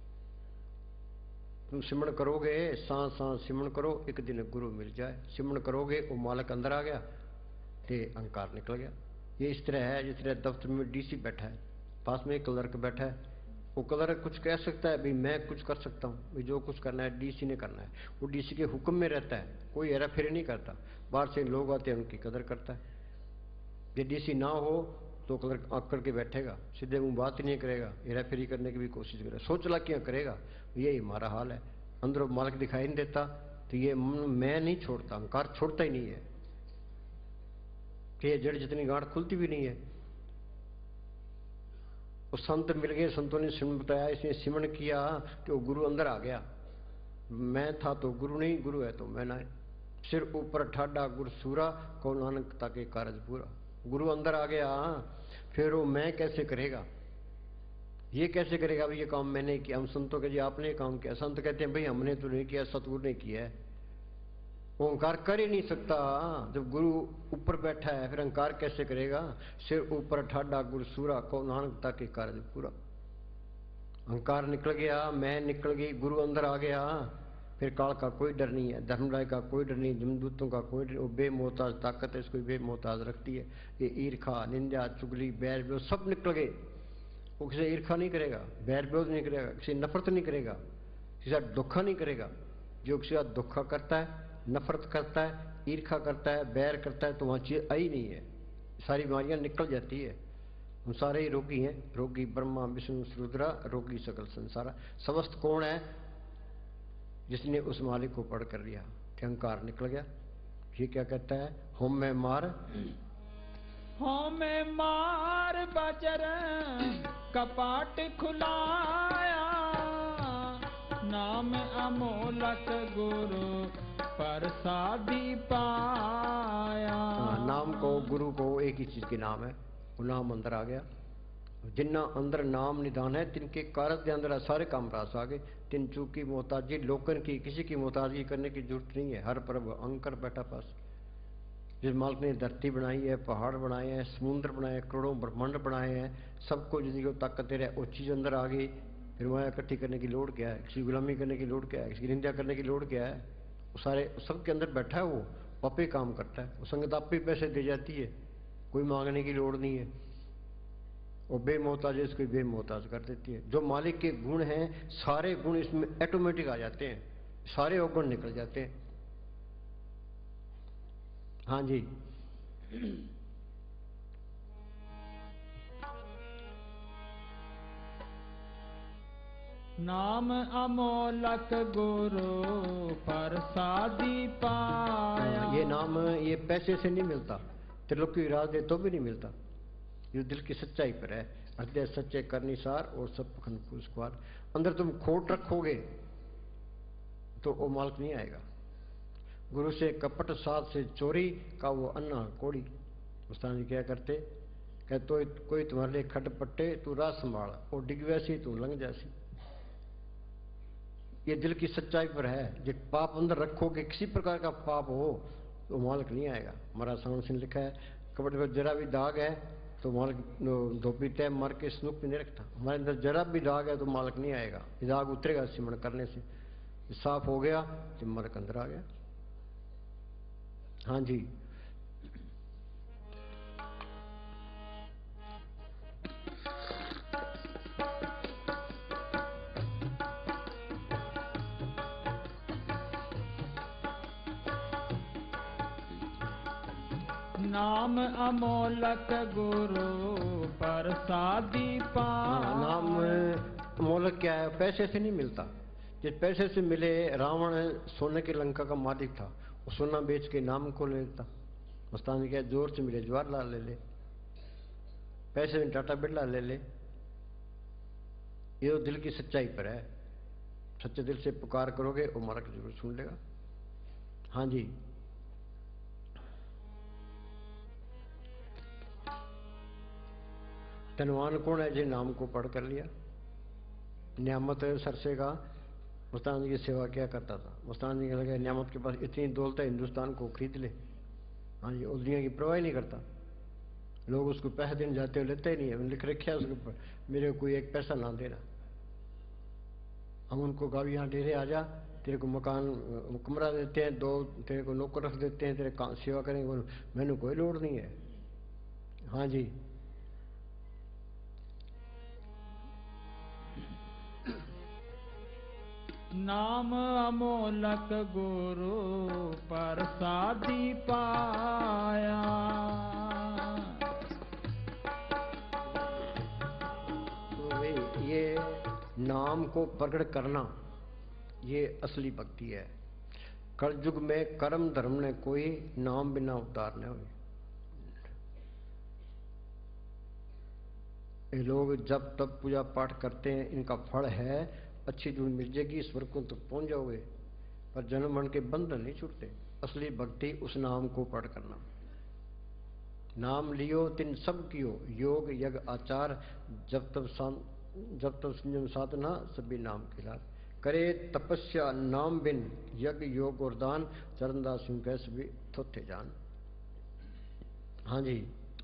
तुम सिमरण करोगे, सांस सांस सिमरण करो, एक दिन गुरु मिल जाए। सिमरण करोगे, वो मालक अंदर आ गया, ते अहंकार निकल गया। ये इस तरह है जिस तरह दफ्तर में डीसी बैठा है, पास में एक क्लर्क बैठा है। वो क्लर्क कुछ कह सकता है, भाई मैं कुछ कर सकता हूँ, भाई जो कुछ करना है डीसी ने करना है। वो डीसी के हुक्म में रहता है, कोई हेरा फेरी नहीं करता। बाहर से लोग आते हैं, उनकी कदर करता है। ये डीसी ना हो तो क्लर्क आँख करके बैठेगा, सीधे मुँह बात ही नहीं करेगा, हेरा फेरी करने की भी कोशिश करेगा, सोच लाकियाँ करेगा। यही हमारा हाल है। अंदर मालिक दिखाई नहीं देता तो ये मैं नहीं छोड़ता, अहंकार छोड़ता ही नहीं है कि ये जड़ जितनी गांठ खुलती भी नहीं है। वो संत मिल गए, संतों ने सिमरण बताया, इसने सिमरण किया तो गुरु अंदर आ गया। मैं था तो गुरु नहीं, गुरु है तो मैं ना। सिर ऊपर ठाडा गुर सूरा, को नानक ताके कारज पूरा। गुरु अंदर आ गया, फिर वो मैं कैसे करेगा? ये कैसे करेगा? भाई ये काम मैंने किया। हम संतों के जी आपने काम किया, संत कहते हैं भाई हमने तो नहीं किया, सतगुरु ने किया है। ओंकार कर ही नहीं सकता। जब गुरु ऊपर बैठा है फिर अहंकार कैसे करेगा? सिर ऊपर ठाडा गुर सूरा, को नानकता के कार्य पूरा। अहंकार निकल गया, मैं निकल गई, गुरु अंदर आ गया, फिर काल का कोई डर नहीं है, धर्मराय का कोई डर नहीं, जमदूतों का कोई डर। वो बेमोहताज ताकत है, इसको बेमोहताज रखती है। ये ईर्खा, निंदा, चुगली, बैर विरोध सब निकल गए। वो किसी ईर्खा नहीं करेगा, बैर विरोध नहीं करेगा, किसी नफरत नहीं करेगा, किसी का धोखा नहीं करेगा। जो किसी का धोखा करता है, नफरत करता है, ईर्खा करता है, बैर करता है, तो वहाँ चीज आई नहीं है। सारी बीमारियां निकल जाती है। हम सारे ही रोगी हैं, रोगी ब्रह्मा विष्णु रुद्रा, रोगी सकल संसारा। समस्त कौन है? जिसने उस मालिक को पढ़ कर लिया, अहंकार निकल गया। ये क्या कहता है? होम में मार, होम में मार बजर कपाट खुलाया, नाम अमोलक गुरु प्रसादी पाया। नाम को, गुरु को एक ही चीज के नाम है, वो नाम अंदर आ गया। जिन्ना अंदर नाम निदान है, तिनके कारज के अंदर सारे काम रास आ गए। तिन चूकी मोहताजी लोकन की, किसी की मोहताजी करने की जरूरत नहीं है। हर प्रभु अंकर बैठा पास। जिस मालिक ने धरती बनाई है, पहाड़ बनाए हैं, समुद्र बनाए, करोड़ों ब्रह्मांड बनाए हैं, सबको जिंदगी को ताकत दे रहा है, वो चीज अंदर आ गई। फिर वहाँ इकट्ठी करने की लोड़ क्या है? किसी गुलामी करने की लोड़ क्या है? किसी की निंदा करने की लोड़ क्या है? वो सारे सबके अंदर बैठा है, वो आपे काम करता है। वो संगत आप ही पैसे दे जाती है, कोई मांगने की लोड़ नहीं है। वो बेमोहताज है, इसको बेमोहताज कर देती है। जो मालिक के गुण हैं, सारे गुण इसमें ऑटोमेटिक आ जाते हैं, सारे अवगुण निकल जाते हैं। हाँ जी। नाम अमोलक गुरु प्रसादी पाया। ये नाम ये पैसे से नहीं मिलता, त्रिलोकी राज दे तो भी नहीं मिलता। ये दिल की सच्चाई पर है। हृदय सच्चे करनिसार और सब पखन फूसख्वार। अंदर तुम खोट रखोगे तो वो मालिक नहीं आएगा। गुरु से कपट, साथ से चोरी का वो अन्ना कोड़ी। उस्ताद जी क्या करते? कह तो कोई तुम्हारे लिए खटपट्टे, तू राह संभाल, और डिग वैसी तू लंघ जैसी। ये दिल की सच्चाई पर है। जब पाप अंदर रखोगे, किसी प्रकार का पाप हो, तो मालिक नहीं आएगा। महाराज सावन सिंह लिखा है, कपड़े पर जरा भी दाग है तो मालिक धोबी तय मार के स्नूप भी नहीं रखता। हमारे अंदर जरा भी दाग है तो मालिक नहीं आएगा। ये दाग उतरेगा सिमरण करने से। साफ हो गया तो मालिक अंदर आ गया। हाँ जी। नाम अमोलक गुरु प्रसादी पाया। नाम अमोलक क्या है? पैसे से नहीं मिलता। जिस पैसे से मिले, रावण सोने की लंका का मालिक था, वो सोना बेच के नाम को ले लेता। मस्तान ने कहा जोर से मिले जवाहरलाल ले ले, पैसे में टाटा बिरला ले ले। ये तो दिल की सच्चाई पर है। सच्चे दिल से पुकार करोगे वो मालिक जरूर सुन लेगा। हाँ जी, धनवान कौन है जिन नाम को पढ़ कर लिया। नियामत सरसे का मुस्तान जी की सेवा क्या करता था। मुस्तान जी के लगे नियामत के पास इतनी दौलत है, हिंदुस्तान को खरीद ले। हाँ जी, और दुनिया की परवाह ही नहीं करता। लोग उसको पैसे देने जाते हो लेते ही नहीं है, लिख रखे है उसके ऊपर मेरे को कोई एक पैसा ना देना। हम उनको कहा यहाँ डेरे आ जा, तेरे को मकान कमरा देते हैं, 2 तेरे को नौकर रख देते हैं, तेरे सेवा करेंगे, मैंने कोई लोड़ नहीं है। हाँ जी, नाम अमोलक गुरु प्रसादी पाया। तो भाई ये नाम को प्रकट करना ये असली भक्ति है। कलयुग में कर्म धर्म ने कोई नाम बिना उतार न हुए। ये लोग जब तब पूजा पाठ करते हैं, इनका फल है अच्छी जून मिल जाएगी, ईश्वर को तक पहुंच जाओगे, पर जन्म मरण के बंधन नहीं छूटते। असली भक्ति उस नाम को पढ़ करना। नाम लियो तिन सब कियो, योग यज्ञ आचार, जब तब संयम साधना, सभी नाम खिलार। करे तपस्या नाम बिन, यज्ञ योग और दान, चरणदास सिंह कैसे भी थोथे जान। हाँ जी,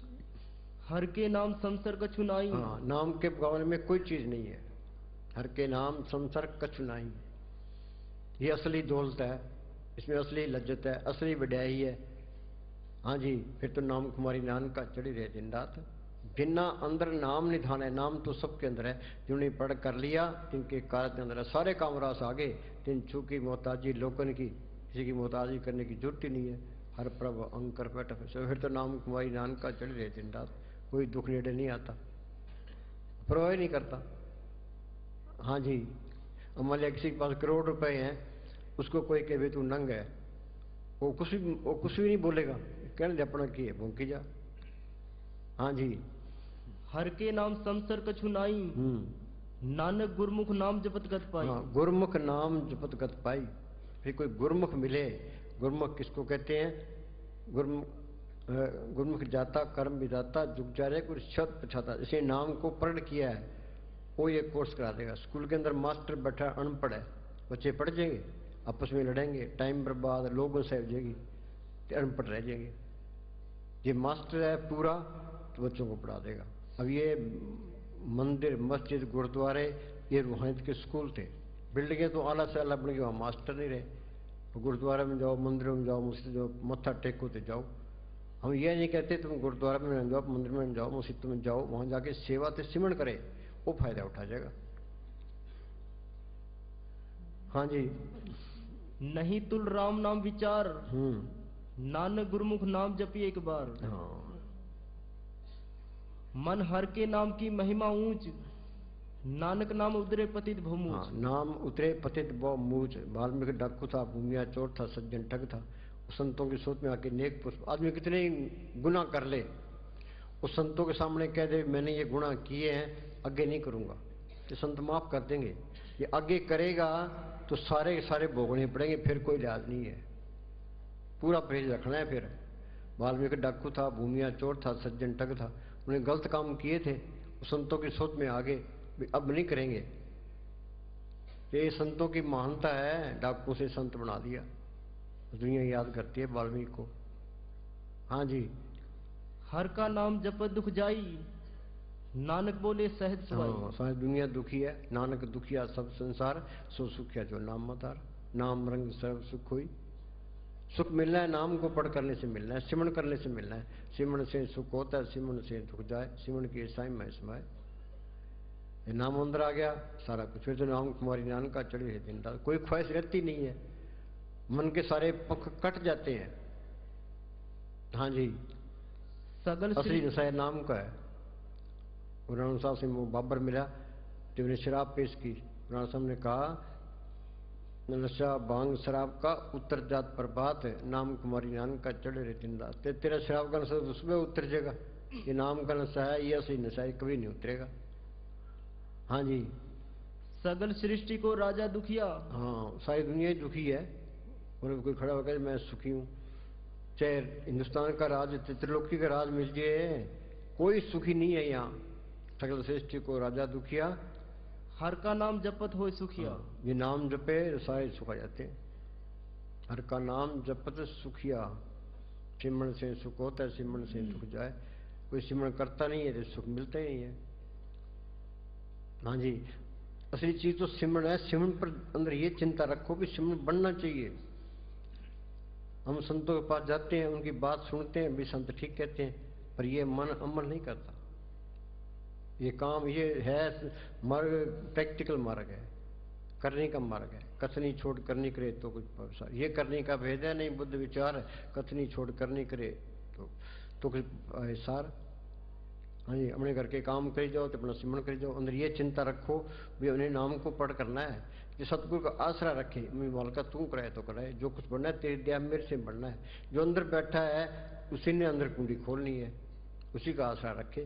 हर के नाम संसर कछु नाई। हाँ, नाम के मुकाबले में कोई चीज नहीं है। हर के नाम संसर कछु नाई, ये असली दौलत है, इसमें असली लज्जत है, असली वड्याई है। हाँ जी, फिर तो नाम कुमारी नानक का चढ़ी रहे दिन रात। जिन्ना अंदर नाम निधान है, नाम तो सबके अंदर है। जिन्होंने पढ़ कर लिया तिनके कार्य के अंदर है, सारे काम रास आगे। तिन छू की मोहताजी लोकन की, किसी की मोहताजी करने की जरूरत ही नहीं है। हर प्रभ अंग कर बैठा, फिर तो नाम कुमारी नानक का चढ़ी रहे दिन रात। कोई दुख नेड़े नहीं आता, परवाह नहीं करता। हाँ जी, मान लिया किसी के पास करोड़ रुपए हैं, उसको कोई कहे तू नंग है, वो कुछ भी नहीं बोलेगा, कहने दे अपना की है भूखी जा। हाँ जी, हर के नाम संसर कछु नाई, नानक गुरमुख नाम जपत गत पाई। हाँ, गुरमुख नाम जपत गत पाई। फिर कोई गुरमुख मिले। गुरमुख किसको कहते हैं? गुरमुख जाता कर्म विदाता, जुग जा रहे कुछ शब्द पछाता। इसे नाम को प्रकट किया है, वो ये कोर्स करा देगा। स्कूल के अंदर मास्टर बैठा अनपढ़ है, बच्चे पढ़ जाएंगे, आपस में लड़ेंगे, टाइम बर्बाद, लोगों से हो जाएगी, तो अनपढ़ रह जाएंगे। ये मास्टर है पूरा, तो बच्चों को पढ़ा देगा। अब ये मंदिर मस्जिद गुरुद्वारे ये रूहानियत के स्कूल थे। बिल्डिंगें तो आला से आला बन गई, वहाँ मास्टर नहीं रहे। तो गुरुद्वारे में जाओ, मंदिरों में जाओ, मस्जिद जाओ, मत्था टेको तो जाओ। हम ये नहीं कहते तुम गुरुद्वारा में जाओ, मंदिर में जाओ, मस्जिद में जाओ, वहाँ जाके सेवा से सिमरण करे, वो फायदा उठा जाएगा। हाँ जी, नहीं तुल राम नाम विचार, नानक गुरमुख नाम जपी एक बार। हाँ, मन हर के नाम की महिमा ऊंच, नानक नाम उतरे पतित भमूच। हाँ, नाम उतरे पतित बहु मूच। वाल्मीकि डाकू था, भूमिया चोर था, सज्जन ठग था। उस संतों की सोच में आके नेक पुष्प, आदमी कितने गुनाह कर ले, उस संतों के सामने कह दे मैंने ये गुनाह किए हैं, आगे नहीं करूंगा, तो संत माफ कर देंगे। ये आगे करेगा तो सारे के सारे भोगने पड़ेंगे, फिर कोई लिहाज नहीं है, पूरा परहेज रखना है। फिर वाल्मीकि डाकू था, भूमिया चोर था, सज्जन ठग था, उन्हें गलत काम किए थे, उस संतों की सोच में आगे अब नहीं करेंगे। ये संतों की महानता है, डाकू से संत बना दिया, दुनिया याद करती है वाल्मीकि को। हाँ जी, हर का नाम जपत दुख जाई, नानक बोले सहज सुभाई। हाँ, सारी दुनिया दुखी है, नानक दुखिया सब संसार, सो सुखिया जो नाम मतार। नाम रंग सर्व सुख हुई। सुख मिलना है नाम को पढ़ करने से मिलना है, सिमरण करने से मिलना है। सिमरण से सुख होता है, सिमरण से दुख जाए, सिमरण की ईसाई में समाये। ये नाम अंदर आ गया सारा कुछ। फिर तो नाम कुमारी नानक का चढ़ी रहती दिन रात, कोई ख्वाहिश रहती नहीं है, मन के सारे पख कट जाते हैं। हाँ जी, सगल असली नशा नाम का है। राणा साहब से वो बाबर मिला तो उन्हें शराब पेश की। राणा साहब ने कहा नशा भांग शराब का उत्तर जात पर बात है, नाम कुमारी नानक का चढ़े रहे दिन रात। तेरा शराब का नशा तो सुबह उतर जाएगा, ये नाम का नशा है, ये असली नशा है, कभी नहीं उतरेगा। हाँ जी। सगल सृष्टि को राजा दुखिया। हाँ, सारी दुनिया ही दुखी है। और कोई खड़ा होकर मैं सुखी हूँ, चाहे हिंदुस्तान का राज, त्रिलोकी का राज मिल जाए, कोई सुखी नहीं है यहाँ। सकल सृष्टि को राजा दुखिया, हर का नाम जपत हो सुखिया। ये नाम जपे सारे सुख आ जाते हैं। हर का नाम जपत सुखिया, सिमरन से सुख होता है, सिमरन से सुख जाए। कोई सिमरन करता नहीं है तो सुख मिलता ही नहीं है। हाँ जी, असली चीज तो सिमरन है। सिमरन पर अंदर ये चिंता रखो कि सिमरन बनना चाहिए। हम संतों के पास जाते हैं, उनकी बात सुनते हैं, भी संत ठीक कहते हैं, पर ये मन अमल नहीं करता। ये काम ये है मार्ग, प्रैक्टिकल मार्ग है, करने का मार्ग है। कथनी छोड़ करनी करे तो कुछ, ये करने का भेद है नहीं, बुद्ध विचार है। कथनी छोड़ करनी करे तो कुछ सार। हाँ जी, अपने घर के काम करी जाओ तो अपना सिमरन करी जाओ। अंदर ये चिंता रखो भी अपने नाम को पढ़ करना है, कि सतगुरु का आसरा रखे। मालिका तू कराए तो कराए, जो कुछ बनना है तेरी दया मेरे से बनना है। जो अंदर बैठा है उसी ने अंदर कुंडी खोलनी है, उसी का आसरा रखे।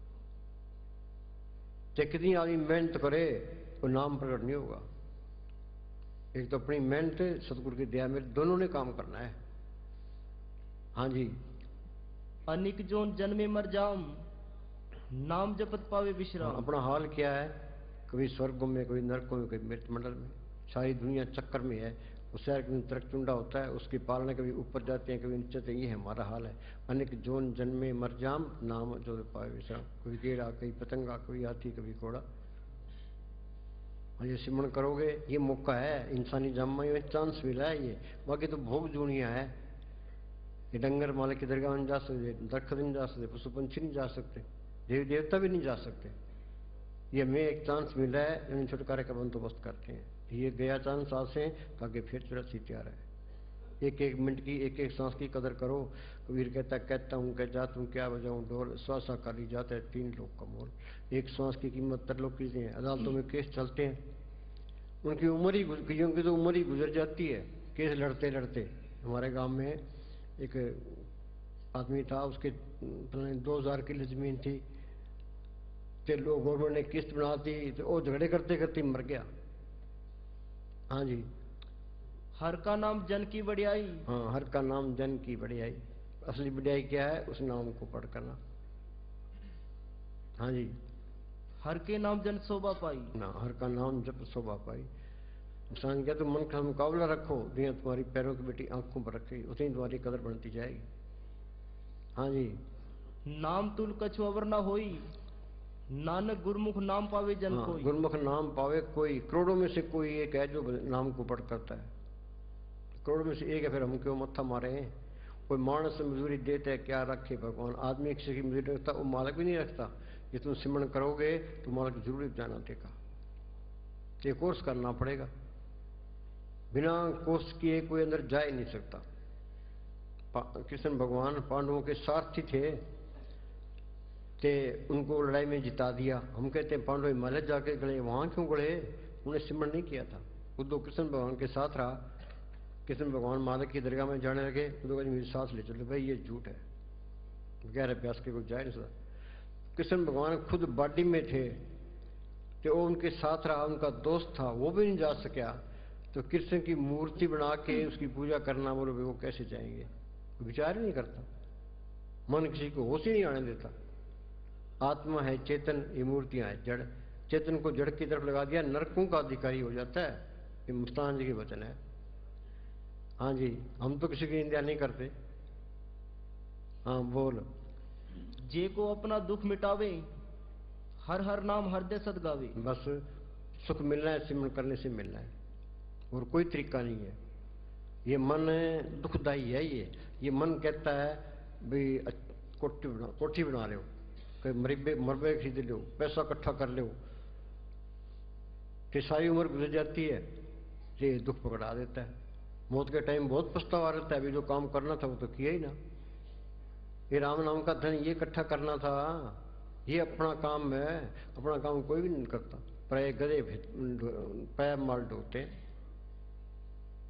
चाहे कितनी आदमी मेहनत करे तो नाम प्रकट नहीं होगा। एक तो अपनी मेहनत, सतगुरु की दया मेरे, दोनों ने काम करना है। हाँ जी। अनिक जोन जन्मे मर जाम, नाम जपत पावे विश्राम। अपना हाल क्या है, कभी स्वर्गों में, कभी नरकों में, कभी मृत मंडल में। सारी दुनिया चक्कर में है। उस शहर कभी तरक चुंडा होता है, उसकी पालना कभी ऊपर जाते हैं, कभी नीचे जाते हैं। ये हमारा हाल है। अनेक जोन जन्मे मर जाम, नाम जो पावे विश्राम। कभी कीड़ा, कभी पतंगा, कभी हाथी, कभी घोड़ा। और ये सिमरन करोगे, ये मौका है। इंसानी जन्म में चांस मिला है ये, बाकी तो भोग दुनिया है। ये डंगर मालिक की दरगाह नहीं जा सकते, दरख्त नहीं जा सकते, पशु पंछी नहीं जा सकते, देवी देवता भी नहीं जा सकते। ये हमें एक चांस मिला है, इन छुटकारे का बंदोबस्त करते हैं। ये गया चांस आज से, ताकि फिर चुरासी तैयार है। एक एक मिनट की, एक एक सांस की कदर करो। कबीर कहता हूँ कह जात हूँ, क्या बजाऊँ ढोल, श्वासा काली जाता है 3 लोग का मोल। एक सांस की कीमत तरलोक की है। अदालतों में केस चलते हैं, उनकी उम्र ही, कईयों की तो उम्र ही गुजर जाती है केस लड़ते लड़ते। हमारे गांव में एक आदमी था, उसके 2000 किलो जमीन थी, तो लोग गवर्नमेंट ने किस्त बना दी, तो वो झगड़े करते करते मर गया। हाँ जी। हर का नाम जन की बढ़ियाई। हाँ, हर का नाम जन की बढ़ियाई। असली बढ़ियाई क्या है, उस नाम को पढ़ करना। हाँ जी। हर के नाम जन शोभा पाई ना, हर का नाम जप शोभा पाई। इंसान क्या, तो मन का मुकाबला रखो, दुनिया तुम्हारी पैरों की बेटी आंखों पर रखी, उतनी तुम्हारी कदर बनती जाएगी। हाँ जी। नाम तुल कछु अवर ना होई, नानक गुरमुख नाम पावे जन हाँ, कोई। गुरमुख नाम पावे कोई। करोड़ों में से कोई एक है जो नाम को पढ़ करता है। करोड़ों में से एक है, फिर हम क्यों मत्था मारे हैं। कोई मानस मजदूरी देता है, क्या रखे भगवान। आदमी किसी की मजदूरी रखता, वो मालिक भी नहीं रखता। ये तुम सिमरन करोगे तो मालिक जरूर जाना देगा। ये कोर्स करना पड़ेगा, बिना कोर्स किए कोई अंदर जा ही नहीं सकता। कृष्ण भगवान पांडवों के सारथी थे, ते उनको लड़ाई में जिता दिया। हम कहते हैं पांडव हिमालय जाके गए, वहां क्यों गए, उन्हें सिमरन नहीं किया था। उद्धव कृष्ण भगवान के साथ रहा। कृष्ण भगवान मालिक की दरगाह में जाने लगे, उद्धव कहते मेरी सांस ले चलो। भाई ये झूठ है, गहरे अभ्यास के कोई जाए नहीं सकता। कृष्ण भगवान खुद बाडी में थे, तो वो उनके साथ रहा, उनका दोस्त था, वो भी नहीं जा सका। तो कृष्ण की मूर्ति बना के उसकी पूजा करना, बोलो वो कैसे जाएंगे। विचार ही नहीं करता, मन किसी को होश ही नहीं आने देता। आत्मा है चेतन, ये मूर्तियां है जड़। चेतन को जड़ की तरफ लगा दिया, नरकों का अधिकारी हो जाता है। ये मुस्तान जी के वचन है। हाँ जी, हम तो किसी की निंदा नहीं करते। हाँ बोल। जे को अपना दुख मिटावे, हर हर नाम हृदय सद गावे। बस सुख मिलना है, सिमरन करने से मिलना है, और कोई तरीका नहीं है। ये मन दुखदाई है। ये मन कहता है भाई कोठी बना लो, मरबे खरीद लो, पैसा इकट्ठा कर लो, कि सारी उम्र गुजर जाती है। ये दुख पकड़ा देता है। मौत के टाइम बहुत पछतावा रहता है, अभी जो काम करना था वो तो किया ही ना। ये राम नाम का धन ये इकट्ठा करना था, ये अपना काम है। अपना काम कोई भी नहीं करता। प्राय गधे पैर मार ढोते।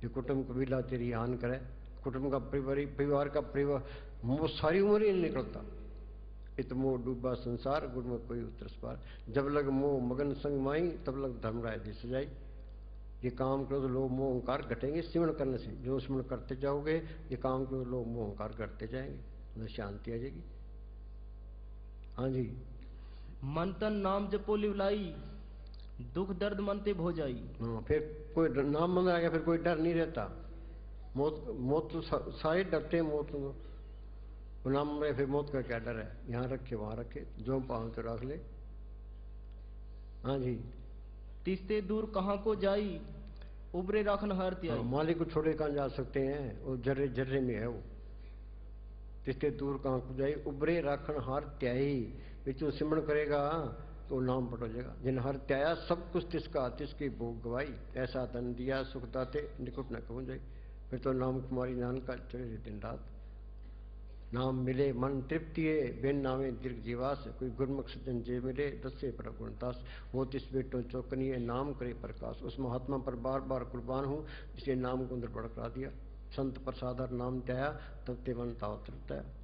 ये कुटुंब कबीला तेरी हान करे, कुटुंब का परिवार का परिवार मोह सारी उम्र ही नहीं निकलता। इत मोह डूबा संसार गुरमुख कोई उतरस पार, जब लग मोह मगन संग माई तब लग धर्मराय दी सजाई। ये काम क्रोध लोभ मोह अहंकार घटेंगे सिमरण करने से, जो सिमरण करते जाओगे ये काम क्रोध लोभ मोह अहंकार घटते जाएंगे, न शांति आ जाएगी। हाँ जी। मन तन नाम जपो लिवलाई, दुख दर्द मन ते भो जाई। हाँ, फिर कोई नाम मन आ गया फिर कोई डर नहीं रहता। मौत तो सारे डरते हैं मौत को, नाम में फिर मौत का क्या डर है। यहाँ रखे वहां रखे, जो पाओ तो रख ले। हाँ जी। तिस्ते दूर कहाँ को जाई, उबरे राखन हार त्याई। मालिक को छोड़े कहाँ जा सकते हैं, वो जर्रे जर्रे में है वो। तिस्ते दूर कहाँ को जाई, उबरे राखन हार त्याई। तू सिमरण करेगा तो नाम पट हो जाएगा। जिन हर त्याया सब कुछ तिसका, तिसकी भोग गवाई। ऐसा तन दिया सुख दाते निकुट न कहूं जाई। फिर तो नाम कुमारी नान का चढ़े दिन रात। नाम मिले मन तृप्ति है, बिन नामे दीर्घ जीवास। कोई गुरमुख सज्जन जे मिले दसे पर गुणदास। वो तिस बेटो चौकनी है, नाम करे प्रकाश। उस महात्मा पर बार बार कुर्बान हूँ जिसने नाम को अंदर पड़करा दिया। संत प्रसादर नाम त्याया तब ते मन ताव तृप्त है।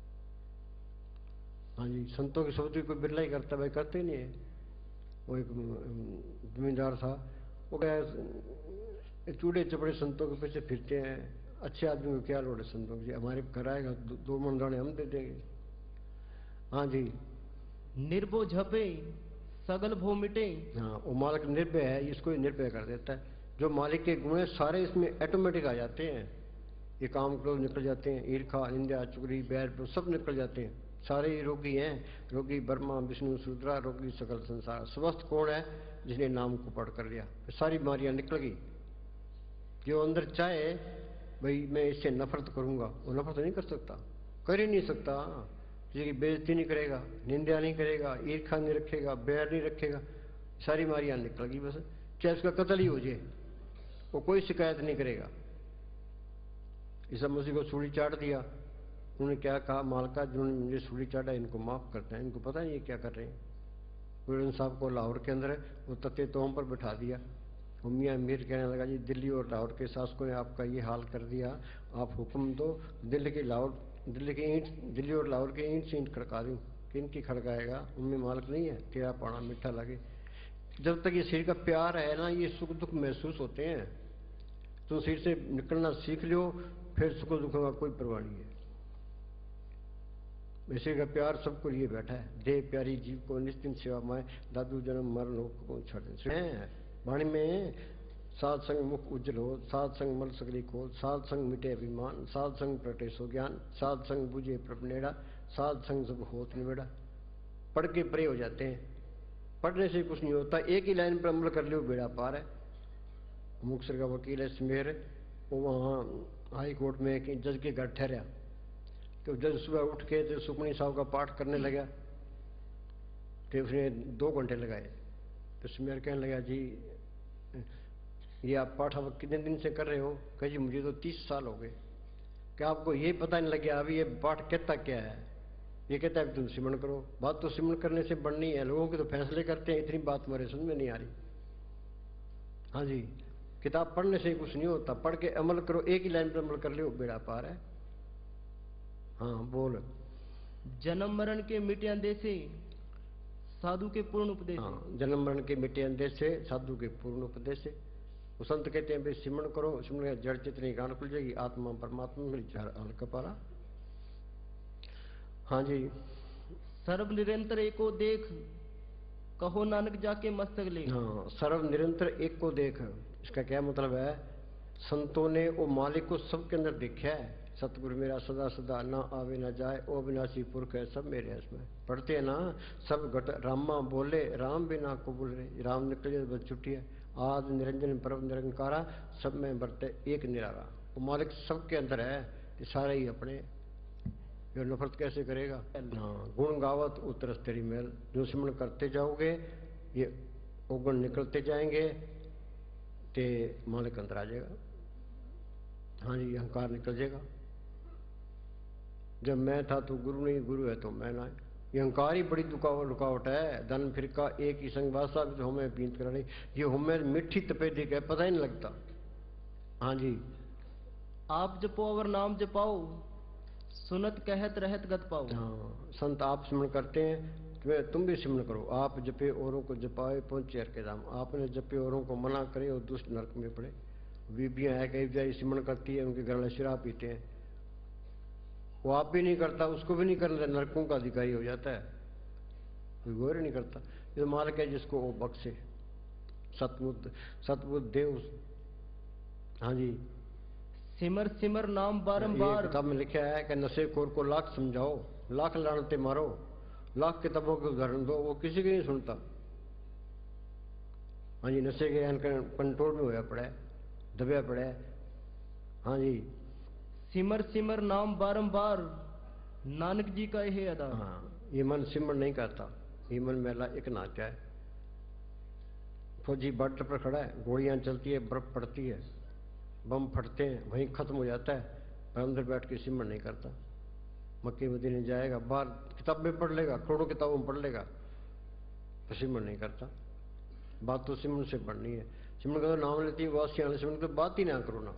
हाँ जी। संतों की सोच कोई बिरला ही करता, भाई करते ही नहीं है। वो एक जमींदार था, वो क्या चूड़े चपड़े संतों के पीछे फिरते हैं। अच्छे आदमी को क्या लोड़ है संतों की, हमारे घर आएगा दो मन दाने हम दे देंगे। हाँ जी। निर्भो झपे सगल भो मिटे। हाँ, वो मालिक निर्भय है, इसको ही निर्भय कर देता है। जो मालिक के गुण है सारे इसमें ऑटोमेटिक आ जाते हैं। ये काम क्रोध निकल जाते हैं, ईर्खा निंदा चुगली बैर सब निकल जाते हैं। सारे ही रोगी हैं। रोगी ब्रह्मा विष्णु रुद्रा, रोगी सकल संसार। स्वस्थ कौन है, जिसने नाम को पढ़ कर लिया, सारी बीमारियां निकल गई। जो अंदर चाहे भाई मैं इससे नफरत करूंगा, वो नफरत नहीं कर सकता, कर ही नहीं सकता। किसी की बेइज्जती नहीं करेगा, निंदा नहीं करेगा, ईर्खा नहीं रखेगा, बैर नहीं रखेगा, सारी बीमारियां निकल गई। बस चाहे उसका कत्ल ही हो जाए वो कोई शिकायत नहीं करेगा। ईसा मसीह को सूली चाट दिया, उन्होंने क्या कहा, मालका जिन्होंने मुझे सूली चाटा इनको माफ करते हैं, इनको पता नहीं है क्या कर रहे हैं। गुरु साहब को लाहौर के अंदर वो तत्ते तोम पर बैठा दिया। मियाँ मीर कहने लगा जी दिल्ली और लाहौर के शासकों ने आपका ये हाल कर दिया, आप हुक्म दो दिल्ली और लाहौर के ईंट से ईंट खड़का दूँ। किन की खड़काएगा, उनमें मालिक नहीं है, तेरा पाना मीठा लगे। जब तक ये शरीर का प्यार है ना, ये सुख दुख महसूस होते हैं। तो शरीर से निकलना सीख लो, फिर सुख दुख का कोई परवाह नहीं है। वैसे का प्यार सबको लिए बैठा है। देह प्यारी जीव को निश्चिंत सेवा माए, दादू जन्म मरण हो को छड़ वाणी में साध संग मुख उज्जवल हो, साध संग मल सकली खोल, साध संग मिटे अभिमान, साध संग प्रटे सो ज्ञान, साध संग बुझे प्रपनेड़ा, साध संग सब होत निवेड़ा। पढ़ के परे हो जाते हैं, पढ़ने से कुछ नहीं होता। एक ही लाइन पर अमल कर लो बेड़ा पार है। मुक्तसर का वकील है समेर, वो वहाँ हाई कोर्ट में एक जज के घर ठहरा, तो जज सुबह उठ के तो सुखमनी साहब का पाठ करने लगा, तो उसने 2 घंटे लगाए। तो समेर कहने लगा जी ये आप पाठ अब कितने दिन से कर रहे हो? कह जी मुझे तो 30 साल हो गए। क्या आपको ये पता नहीं लगे अभी ये पाठ कहता क्या है? ये कहता है तुम सिमरण करो। बात तो सिमरण करने से बढ़नी है, लोगों के तो फैसले करते हैं, इतनी बात मेरे समझ में नहीं आ रही। हाँ जी, किताब पढ़ने से कुछ नहीं होता, पढ़ के अमल करो, एक ही लाइन पर अमल कर लो बेड़ा पार है। हाँ बोल। जन्म मरण के मिटे अंदेशे साधु के पूर्ण उपदेश। हाँ, जन्म मरण के मिटे अंदेशे साधु के पूर्ण उपदेश। वो संत कहते हैं भाई सिमरण करो, सिमरण जड़ चितनी गान खुल जाएगी, आत्मा परमात्मा मिल हल्का पारा। हाँ जी। सर्व निरंतर एको देख, कहो नानक जाके मस्तक ले। हाँ, सर्व निरंतर एक को देख, इसका क्या मतलब है? संतों ने वो मालिक को सबके अंदर देखा है। सतगुरु मेरा सदा सदा ना आवे ना जाए, ओ अविनाशी पुरख है सब मेरे। इसमें पढ़ते हैं ना, सब घट रामा बोले, राम बिना को बोले, राम निकले बस छुट्टी है। आद निरंजन परम निरंकारा, सब में बरते एक निरारा। वो मालिक सबके अंदर है, ये सारे ही अपने। ये नफरत कैसे करेगा? हाँ, गुण गावत उतरस तेरी मेल। जो सिमरण करते जाओगे ये गुण निकलते जाएंगे, ते मालिक अंदर आ जाएगा। हाँ जी, अहंकार निकल जाएगा। जब मैं था तो गुरु नहीं, गुरु है तो मैं ना। ये अहंकार ही बड़ी रुकावट है। धन फिरका एक ही संग वासा भी तो हमें पींत कर रही, ये हमें मिट्टी तपेदी का पता ही नहीं लगता। हाँ जी। आप जपो अवर नाम जपाओ, सुनत कहत रहत गत पाओ। हाँ, संत आप सिमरण करते हैं, तुम भी सिमरण करो। आप जपे औरों को जपाए पहुंचे हर के धाम। आपने जपे औरों को मना करे और दुष्ट नरक में पड़े। बीबियाँ है कई जाए सिमरण करती है, उनके घर में शराब पीते हैं, वो आप भी नहीं करता, उसको भी नहीं करना, नरकों का अधिकारी हो जाता है, कोई गौर नहीं करता। ये मालिक है जिसको वो बख्शे, सतबुद्ध दे उस। हाँ जी। सिमर सिमर नाम ये बारंबार। किताब में लिखा है कि नशेखोर को लाख समझाओ, लाख लानते मारो, लाख किताबों के उदाहरण दो, वो किसी की नहीं सुनता। हाँ जी, नशे के कंट्रोल में होया पड़ा है, दबया पड़ा है। हाँ जी। सिमर सिमर नाम बारंबार, नानक जी का यह अदा। हाँ, ये मन सिमरण नहीं करता, ये मन मेला एक नाचा है। फौजी बॉर्डर पर खड़ा है, गोलियां चलती है, बर्फ पड़ती है, बम फटते हैं, वहीं खत्म हो जाता है, पर अंदर बैठ के सिमरण नहीं करता। मक्के मदीने जाएगा, बाहर किताब में पढ़ लेगा, करोड़ों किताबों में पढ़ लेगा, तो सिमरण नहीं करता। बात तो सिमरण से पढ़नी है। सिमरण का तो नाम लेती है वासियां, सिमरण तो बात ही ना करो ना।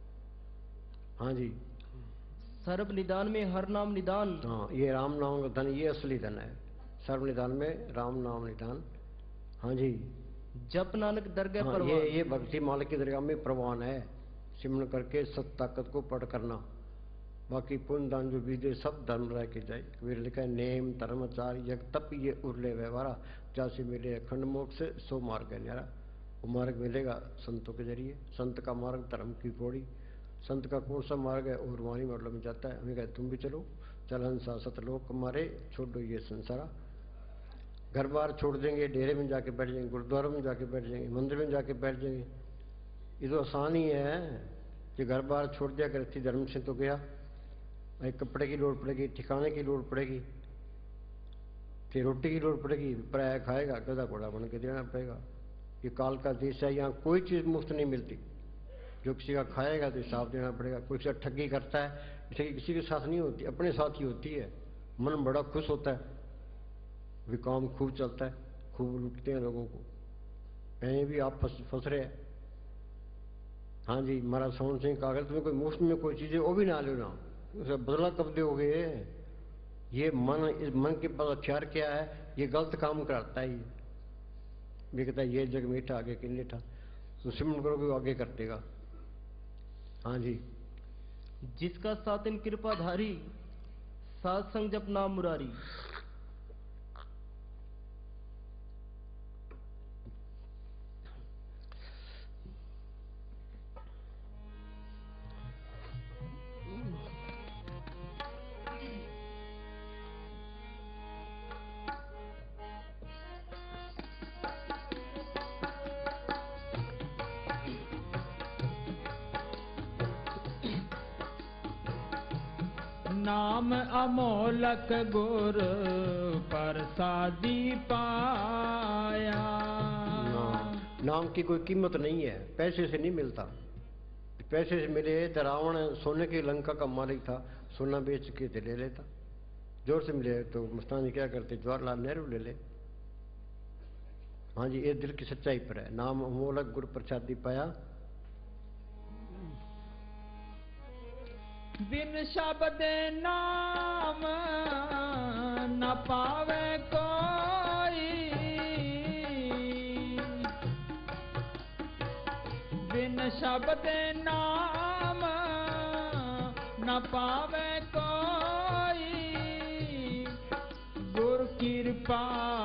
हाँ जी। सर्व निदान में हर नाम निदान। हाँ, ये राम नाम का धन, ये असली धन है। सर्व निदान में राम नाम निदान। हाँ जी। जप नानक दरगाह हाँ, परवान। ये भक्ति मालिक की दरगाह में प्रवान है। सिमरण करके सत ताकत को पढ़ करना, बाकी पुण्य दान जो विदे सब धर्म रह के जाए। कबीर लिखा है, नेम धर्म आचार यज्ञ तप ये उरले व्यवहारा, जैसे मिले अखंड मोक्ष सो मार्ग है न्यारा। वो मार्ग मिलेगा संतों के जरिए। संत का मार्ग धर्म की पौड़ी। संत का कौन सा मार्ग है, और वाणी मतलब में जाता है। हमें कहते तुम भी चलो, चल हंसा सतलोक मारे, छोड़ो ये संसारा। घर बार छोड़ देंगे, डेरे में जाके बैठ जाएंगे, गुरुद्वारा में जाके बैठ जाएंगे, मंदिर में जाके बैठ जाएंगे। ये तो आसान ही है कि घर बार छोड़ दिया, गृहस्थी धर्म से तो गया, एक कपड़े की लोड़ पड़ेगी, ठिकाने की लोड़ पड़ेगी, फिर रोटी की लोड़ पड़ेगी, पराया खाएगा, गधा घोड़ा बन के देना पड़ेगा। ये काल का देश है, यहाँ कोई चीज़ मुफ्त नहीं मिलती। जो किसी का खाएगा तो हिसाब देना पड़ेगा। कोई किसी ठगी करता है, ठगी किसी के साथ नहीं होती, अपने साथ ही होती है। मन बड़ा खुश होता है, भी काम खूब चलता है, खूब लूटते हैं लोगों को। कहीं भी आप फंस रहे हैं। हाँ जी, महाराज सोहन सिंह का अगर तुम्हें कोई मुफ्त में कोई चीज़ है वो भी ना लो ना, उसे बदला कब दोगे। ये मन, इस मन के पास हथियार क्या है, ये गलत काम कराता है। ये कहता है ये जग मीठा आगे कि मीठा, तो सिमरण करोगे वो आगे कर देगा। हाँ जी। जिसका सातिन कृपाधारी, सात संग जप नाम मुरारी। नाम अमोलक गुर प्रसादी पाया। नाम की कोई कीमत नहीं है, पैसे से नहीं मिलता। पैसे से मिले तो रावण सोने की लंका का मालिक था, सोना बेच के तो ले लेता। जोर से मिले तो मस्तानी क्या करते, जवाहरलाल नेहरू ले ले। हाँ जी, ये दिल की सच्चाई पर है। नाम अमोलक गुर प्रसादी पाया। बिन शब्द नाम न पावे कोई, बिन शब्द नाम न पावे कोई, गुर कृपा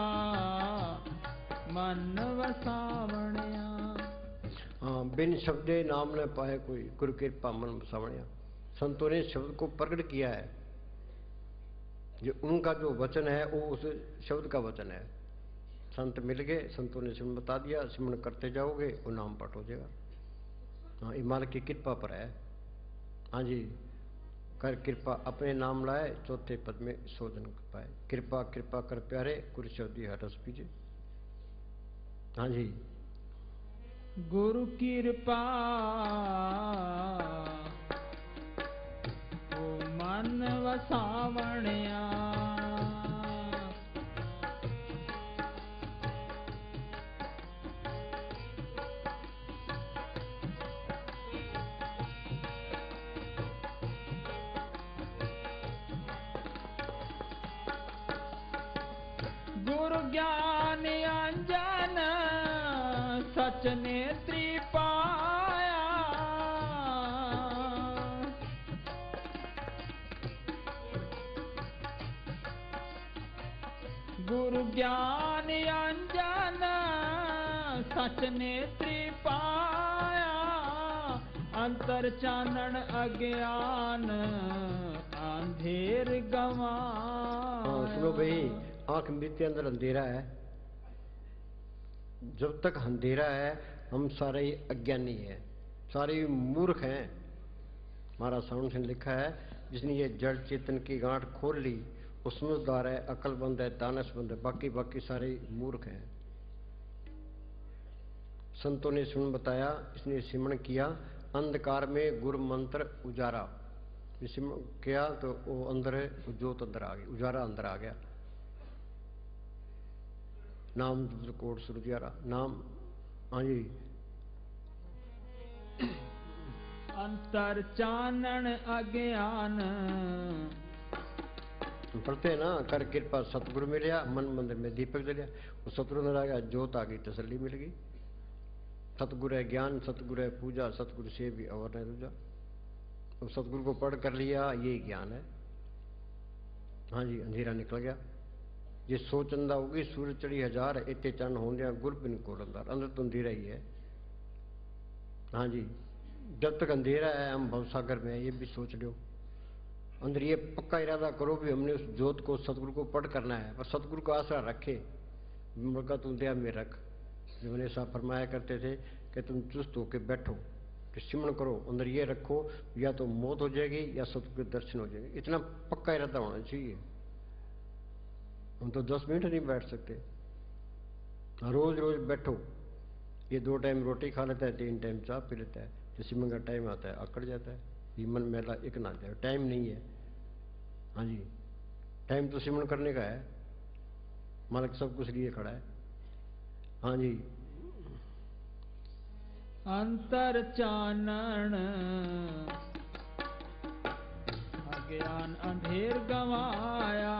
मन वसावणिया। हाँ, बिन शब्दे नाम न पाए कोई, गुरु कृपा मन वसावणिया। संतों ने शब्द को प्रकट किया है, जो उनका जो वचन है वो उस शब्द का वचन है। संत मिल गए, संतों ने सिमरण बता दिया, सिमरण करते जाओगे वो नाम पाठ हो जाएगा। हाँ, ये मालिक की कृपा पर है। हाँ जी, कर कृपा अपने नाम लाए, चौथे पद में शोधन पाए। कृपा कृपा कर प्यारे, कुर शब्दी हर रस पीजे। हाँ जी। गुरु कृपा मन वसावणिया। ज्ञान अंजन सच नेत्री पाया। गुरु ज्ञान अंजन सच नेत्री पाया। अंतर चानन अज्ञान अंधेर गवाया। सुनो भाई, आंख मृत्यु अंदर अंधेरा है। जब तक अंधेरा है हम सारे ही अज्ञानी है, सारे ही मूर्ख हैं। महाराज साउंड से लिखा है, जिसने ये जड़ चेतन की गांठ खोल ली वो समझदार है, अकलमंद है, दानशमंद है, बाकी सारे मूर्ख हैं। संतों ने सुन बताया, इसने सिमरण किया, अंधकार में गुरु मंत्र उजारा। सिमरण किया तो वो अंदर ज्योत अंदर आ गई, उजारा अंदर आ गया। नाम कोट सुरजियारा नाम। हाँ जी, अंतर चानन अज्ञान। पढ़ते हैं ना, कर कृपा सतगुरु मिलिया, मन मंदिर में दीपक जलिया। वो सतगुरु अंदर आ गया, ज्योत आ गई, तसल्ली मिल गई। सतगुरु है ज्ञान, सतगुरु है पूजा, सतगुरु से भी और नहीं दूजा। तो सतगुरु को पढ़ कर लिया, यही ज्ञान है। हाँ जी, अंधेरा निकल गया। ये सोच अंदा होगी, सूरज चढ़ी हजार, इतने चरण हो गया, गुर बिन कोल अंदर। अंदर तो अंधेरा ही है। हाँ जी, जब तक अंधेरा है हम भवसागर में है, ये भी सोच लो। अंदर ये पक्का इरादा करो भी हमने उस ज्योत को, सतगुरु को पढ़ करना है। पर सतगुरु का आसरा रखे, मुर्गा तुम दया में रख। जो मैंने साहब फरमाया करते थे कि तुम चुस्त होकर बैठो, कि सिमरण करो, अंदर ये रखो, या तो मौत हो जाएगी या सतगुरु के दर्शन हो जाएंगे। इतना पक्का इरादा होना चाहिए। हम तो 10 मिनट नहीं बैठ सकते। रोज रोज बैठो। ये 2 टाइम रोटी खा लेता है, 3 टाइम चाय पी लेता है। जो सिमरण का टाइम आता है अकड़ जाता है, ये मन मेला एक ना जाए, टाइम नहीं है। हाँ जी, टाइम तो सिमरण करने का है, मालिक सब कुछ लिए खड़ा है। हाँ जी, अंतर चानन अज्ञान अंधेर गवाया।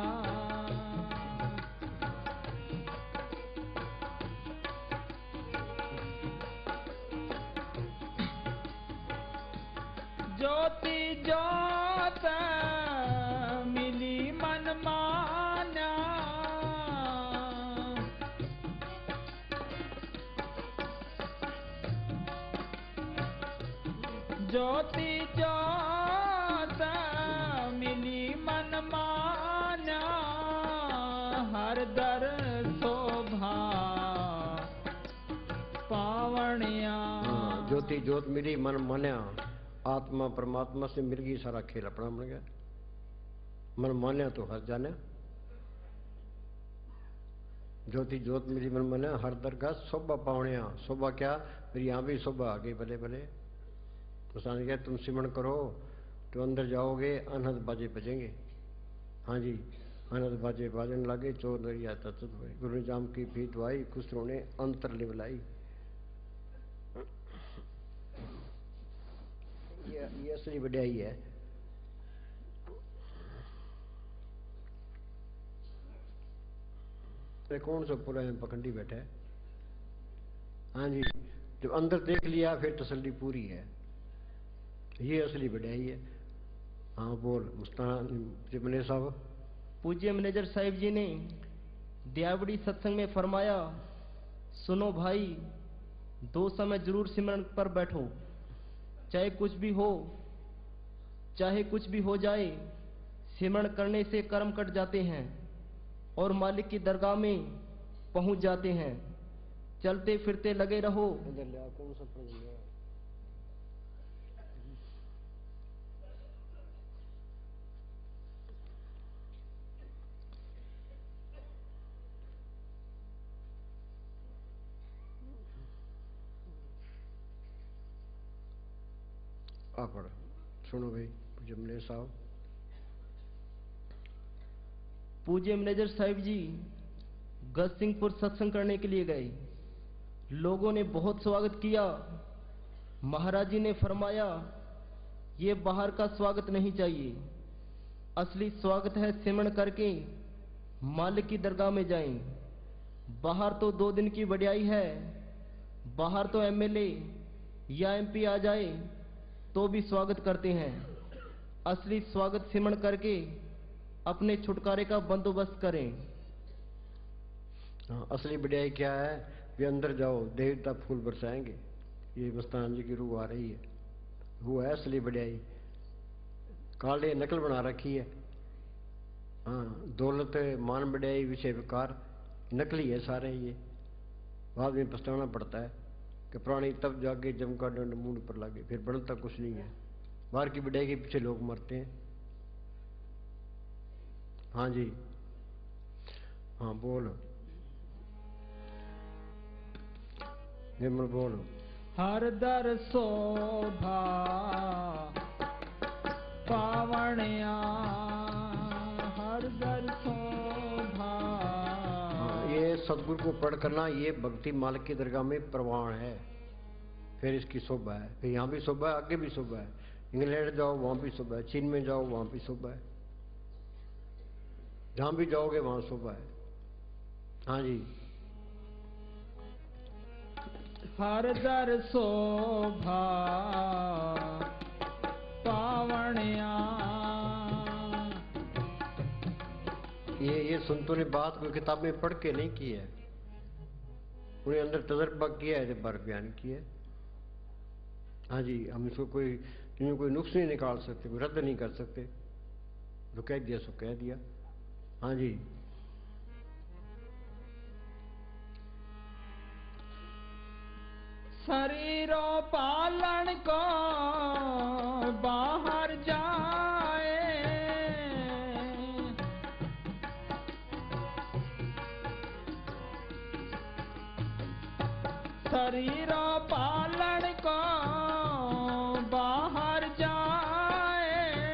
ज्योति ज्योत मिली मन माना। ज्योति ज्योत मिली मन माना। हर दर शोभा पावनिया। ज्योति ज्योत मिली मन मान्या। आत्मा परमात्मा से मिल गई, सारा खेल अपना बन गया। मन मान्या तो हर जाने। ज्योति ज्योत मिली मन मान्या, हर दरगाह शोभा पावनिया। शोभा क्या, फिर यहाँ भी शोभा आ गई। भले भले तो सामने क्या, तुम सिमरण करो तो अंदर जाओगे, अनहद बाजे बजेंगे। हाँ जी, अनहद बाजे बाजन लागे, चोर दरिया तत्त हुए। गुरु जाम की भीत वाई, खुश रोने अंतर लिवलाई। ये असली बढ़ाई है। कौन सा पूरा है पखंडी बैठा है। हाँ जी, जब अंदर देख लिया फिर तसल्ली पूरी है। ये असली बढ़ाई है। हाँ बोल मुस्तान साहब। पूज्य मैनेजर साहिब जी ने दियावड़ी सत्संग में फरमाया, सुनो भाई, 2 समय जरूर सिमरन पर बैठो, चाहे कुछ भी हो, चाहे कुछ भी हो जाए। सिमरण करने से कर्म कट जाते हैं और मालिक की दरगाह में पहुंच जाते हैं। चलते फिरते लगे रहो। कौन सा पढ़ सुनो भाई। पूज्य मैनेजर साहब। पूज्य मैनेजर साहिब जी गजसिंहपुर सत्संग करने के लिए गए। लोगों ने बहुत स्वागत किया। महाराज जी ने फरमाया, ये बाहर का स्वागत नहीं चाहिए, असली स्वागत है सिमरण करके मालिक की दरगाह में जाएं। बाहर तो 2 दिन की वड्याई है, बाहर तो एमएलए या एमपी आ जाए तो भी स्वागत करते हैं। असली स्वागत सिमरण करके अपने छुटकारे का बंदोबस्त करें। हाँ, असली बढ़ियाई क्या है? वे अंदर जाओ, देवता फूल बरसाएंगे। ये मस्तान जी की रूह आ रही है, वो है असली बढ़ियाई। काले नकल बना रखी है। हाँ, दौलत मान बढ़ियाई विषय विकार नकली है सारे। ये बाद में पछताना पड़ता है कि प्राणी तब जागे जम का दंड मुंड पर लागे, फिर बनता कुछ नहीं है। बाहर की बढ़ियाई के पीछे लोग मरते हैं। हाँ जी, हाँ बोल निर्मल बोल। हर दर शोभा पावणिया, हर दर शोभा। ये सदगुरु को पढ़ करना, ये भक्ति मालिक की दरगाह में प्रवान है। फिर इसकी शोभा है, फिर यहाँ भी शोभा है, आगे भी शोभा है। इंग्लैंड जाओ वहाँ भी शोभा है, चीन में जाओ वहाँ भी शोभा है, जहाँ भी जाओगे वहाँ शोभा है। हाँ जी, हर दर शोभा पावणिया। ये संतों ने बात कोई किताब में पढ़ के नहीं की है, उन्हें अंदर तजर्बा किया है, जब बार बयान किया है। हाँ जी, हम इसको कोई नुक्स नहीं निकाल सकते, कोई रद्द नहीं कर सकते। जो कह दिया सो कह दिया। हाँ जी, शरीरों पालन को बाहर जाए, शरीरों पालन को बाहर जाए,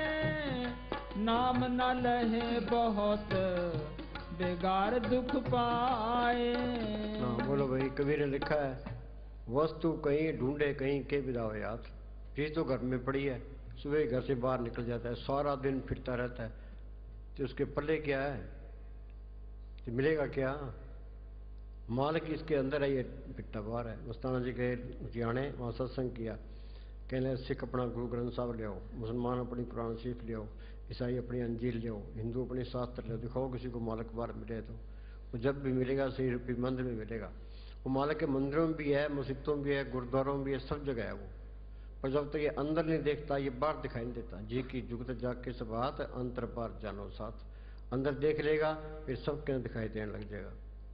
नाम न लहे बहुत बेगार दुख पाए। हाँ बोलो भाई। कबीर ने लिखा है, वस्तु कहीं ढूंढे कहीं के विदाओ याद। चीज तो घर में पड़ी है, सुबह घर से बाहर निकल जाता है, सारा दिन फिरता रहता है, तो उसके पल्ले क्या है? तो मिलेगा क्या? मालिक इसके अंदर है, ये फिरता बाहर है। मस्ताना जी गए लुधियाने, वहाँ सत्संग किया। कहने सिख अपना गुरु ग्रंथ साहब ले आओ, मुसलमान अपनी कुरान शरीफ ले आओ, ईसाई अपनी अंजील ले आओ, हिंदू अपने शास्त्र ले आओ, दिखाओ किसी को मालिक बाहर मिले तो। वो जब भी मिलेगा सही रूपी मंदिर में मिलेगा। वो मालिक के मंदिरों में भी है, मस्जिदों में भी है, गुरुद्वारों में भी है, सब जगह है वो। पर जब तक ये अंदर नहीं देखता, ये बाहर दिखाई नहीं देता। जी की जुगत जाग के सब हाथ, अंतर पार जानो साथ। अंदर देख लेगा, फिर सब के दिखाई देने लग जाएगा,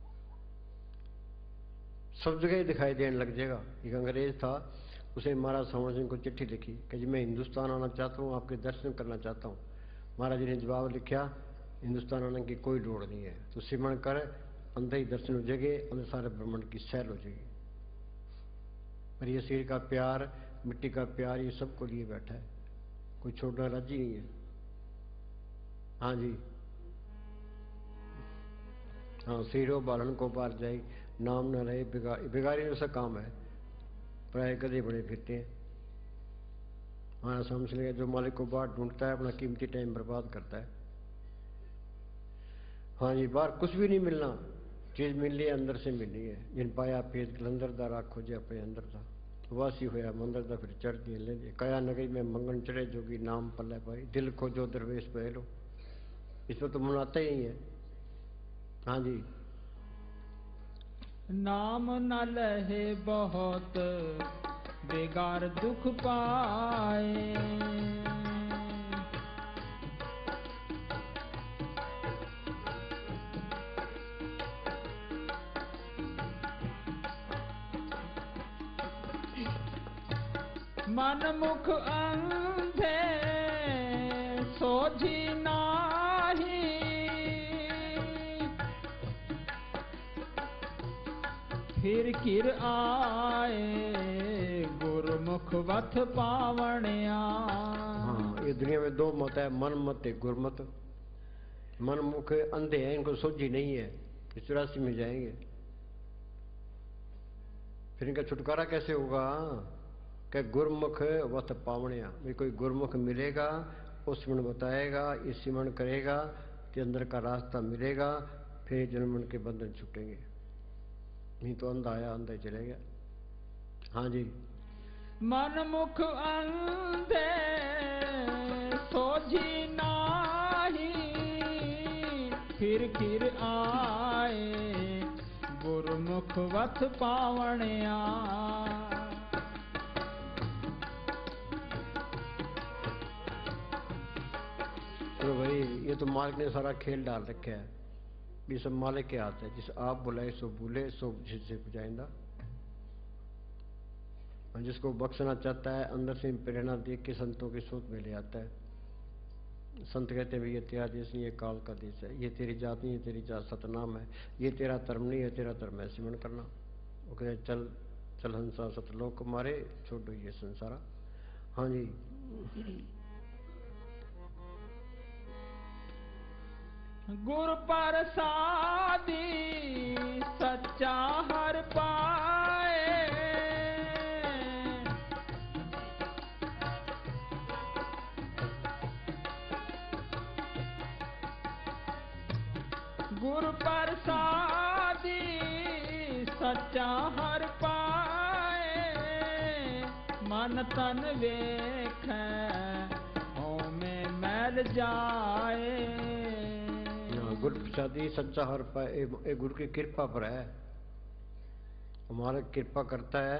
सब जगह ही दिखाई देने लग जाएगा। एक अंग्रेज था, उसे महाराज समर सिंह को चिट्ठी लिखी कि जी मैं हिंदुस्तान आना चाहता हूँ, आपके दर्शन करना चाहता हूँ। महाराज जी ने जवाब लिखा, हिंदुस्तान आने की कोई लोड़ नहीं है, तो सिमरण कर, अंदर ही दर्शन हो जाएंगे, अंदर सारे ब्रह्मांड की सैर हो जाएगी। पर ये शरीर का प्यार, मिट्टी का प्यार, ये सबको लिए बैठा है, कोई छोड़ना राजी नहीं है। हाँ जी, हाँ, शरीरों बालन को पार जाए, नाम न रहे बिगाड़ी में उसका काम है। प्राय गधे बड़े फिरते हैं। हाँ, समझ लिया, जो मालिक को बाहर ढूंढता है अपना कीमती टाइम बर्बाद करता है। हाँ जी, बाहर कुछ भी नहीं मिलना, चीज मिलनी है अंदर से मिलनी है। जिन पाया पेट कलंदर दा राख खोजे अपने अंदर दा, वासी होया मंदिर दा फिर चढ़ दिए ले दे। काया नगरी में मंगन चढ़े जोगी नाम पल्ले भाई, दिल खोजो दरवेश पहलो। इसमें तो मनाता ही नहीं है। हाँ जी, नाम न लहे बहुत बेगार दुख पाए, मन मुख अंधे सोझी नाही, फिर किर आए गुरमुख वथ पावणिया। हाँ, ये दुनिया में दो मत है, मन मत है गुरमत। मन मुख अंधे हैं, इनको सोझी नहीं है, इस 84 में जाएंगे। फिर इनका छुटकारा कैसे होगा? कि गुरमुख वथ पावणिया, भाई कोई गुरमुख मिलेगा, वो सिमरण बताएगा, ये सिमरण करेगा कि अंदर का रास्ता मिलेगा, फिर जन्मन के बंधन छूटेंगे। नहीं तो अंधा आया अंधा ही चले गया। हाँ जी। मन मुख अंधे सोझी नाही, फिर किर आए गुरमुख वथ पावणिया। तो भाई ये तो मालिक ने सारा खेल डाल रखा है, ये सब मालिक के हाथ है। जिस आप बुलाए सो भूले सो जिससे बुझाइंदा। जिसको बख्शना चाहता है अंदर से प्रेरणा देख के संतों के सोच में ले आता है। संत कहते हैं ये तेरा देश नहीं, ये काल का देश है, ये तेरी जात नहीं, ये तेरी जात सतनाम है, ये तेरा धर्म नहीं है, तेरा धर्म है सिमरन करना। वो कहते चल चल हंसा सतलोक मारे, छोड़ो ये संसारा। हाँ जी। गुर प्रसादी सच्चा हर पाए, गुर प्रसादी सच्चा हर पाए, मन तन वेखै होमे मैल जाए। गुरु प्रसादी सच्चा हर पाए, ये गुरु की कृपा पर है। हमारा कृपा करता है,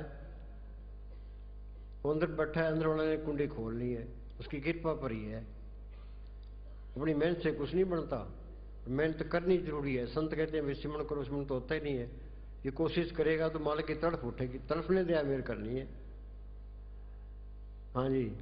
अंदर बैठा है, अंदर वाले ने कुंडी खोलनी है, उसकी कृपा पर ही है। अपनी मेहनत से कुछ नहीं बनता, मेहनत करनी जरूरी है। संत कहते हैं सिमरन करो, सिमरन तो होता ही नहीं है। ये कोशिश करेगा तो मालिक की तड़फ उठेगी, तड़फने दया मेर करनी है। हाँ जी।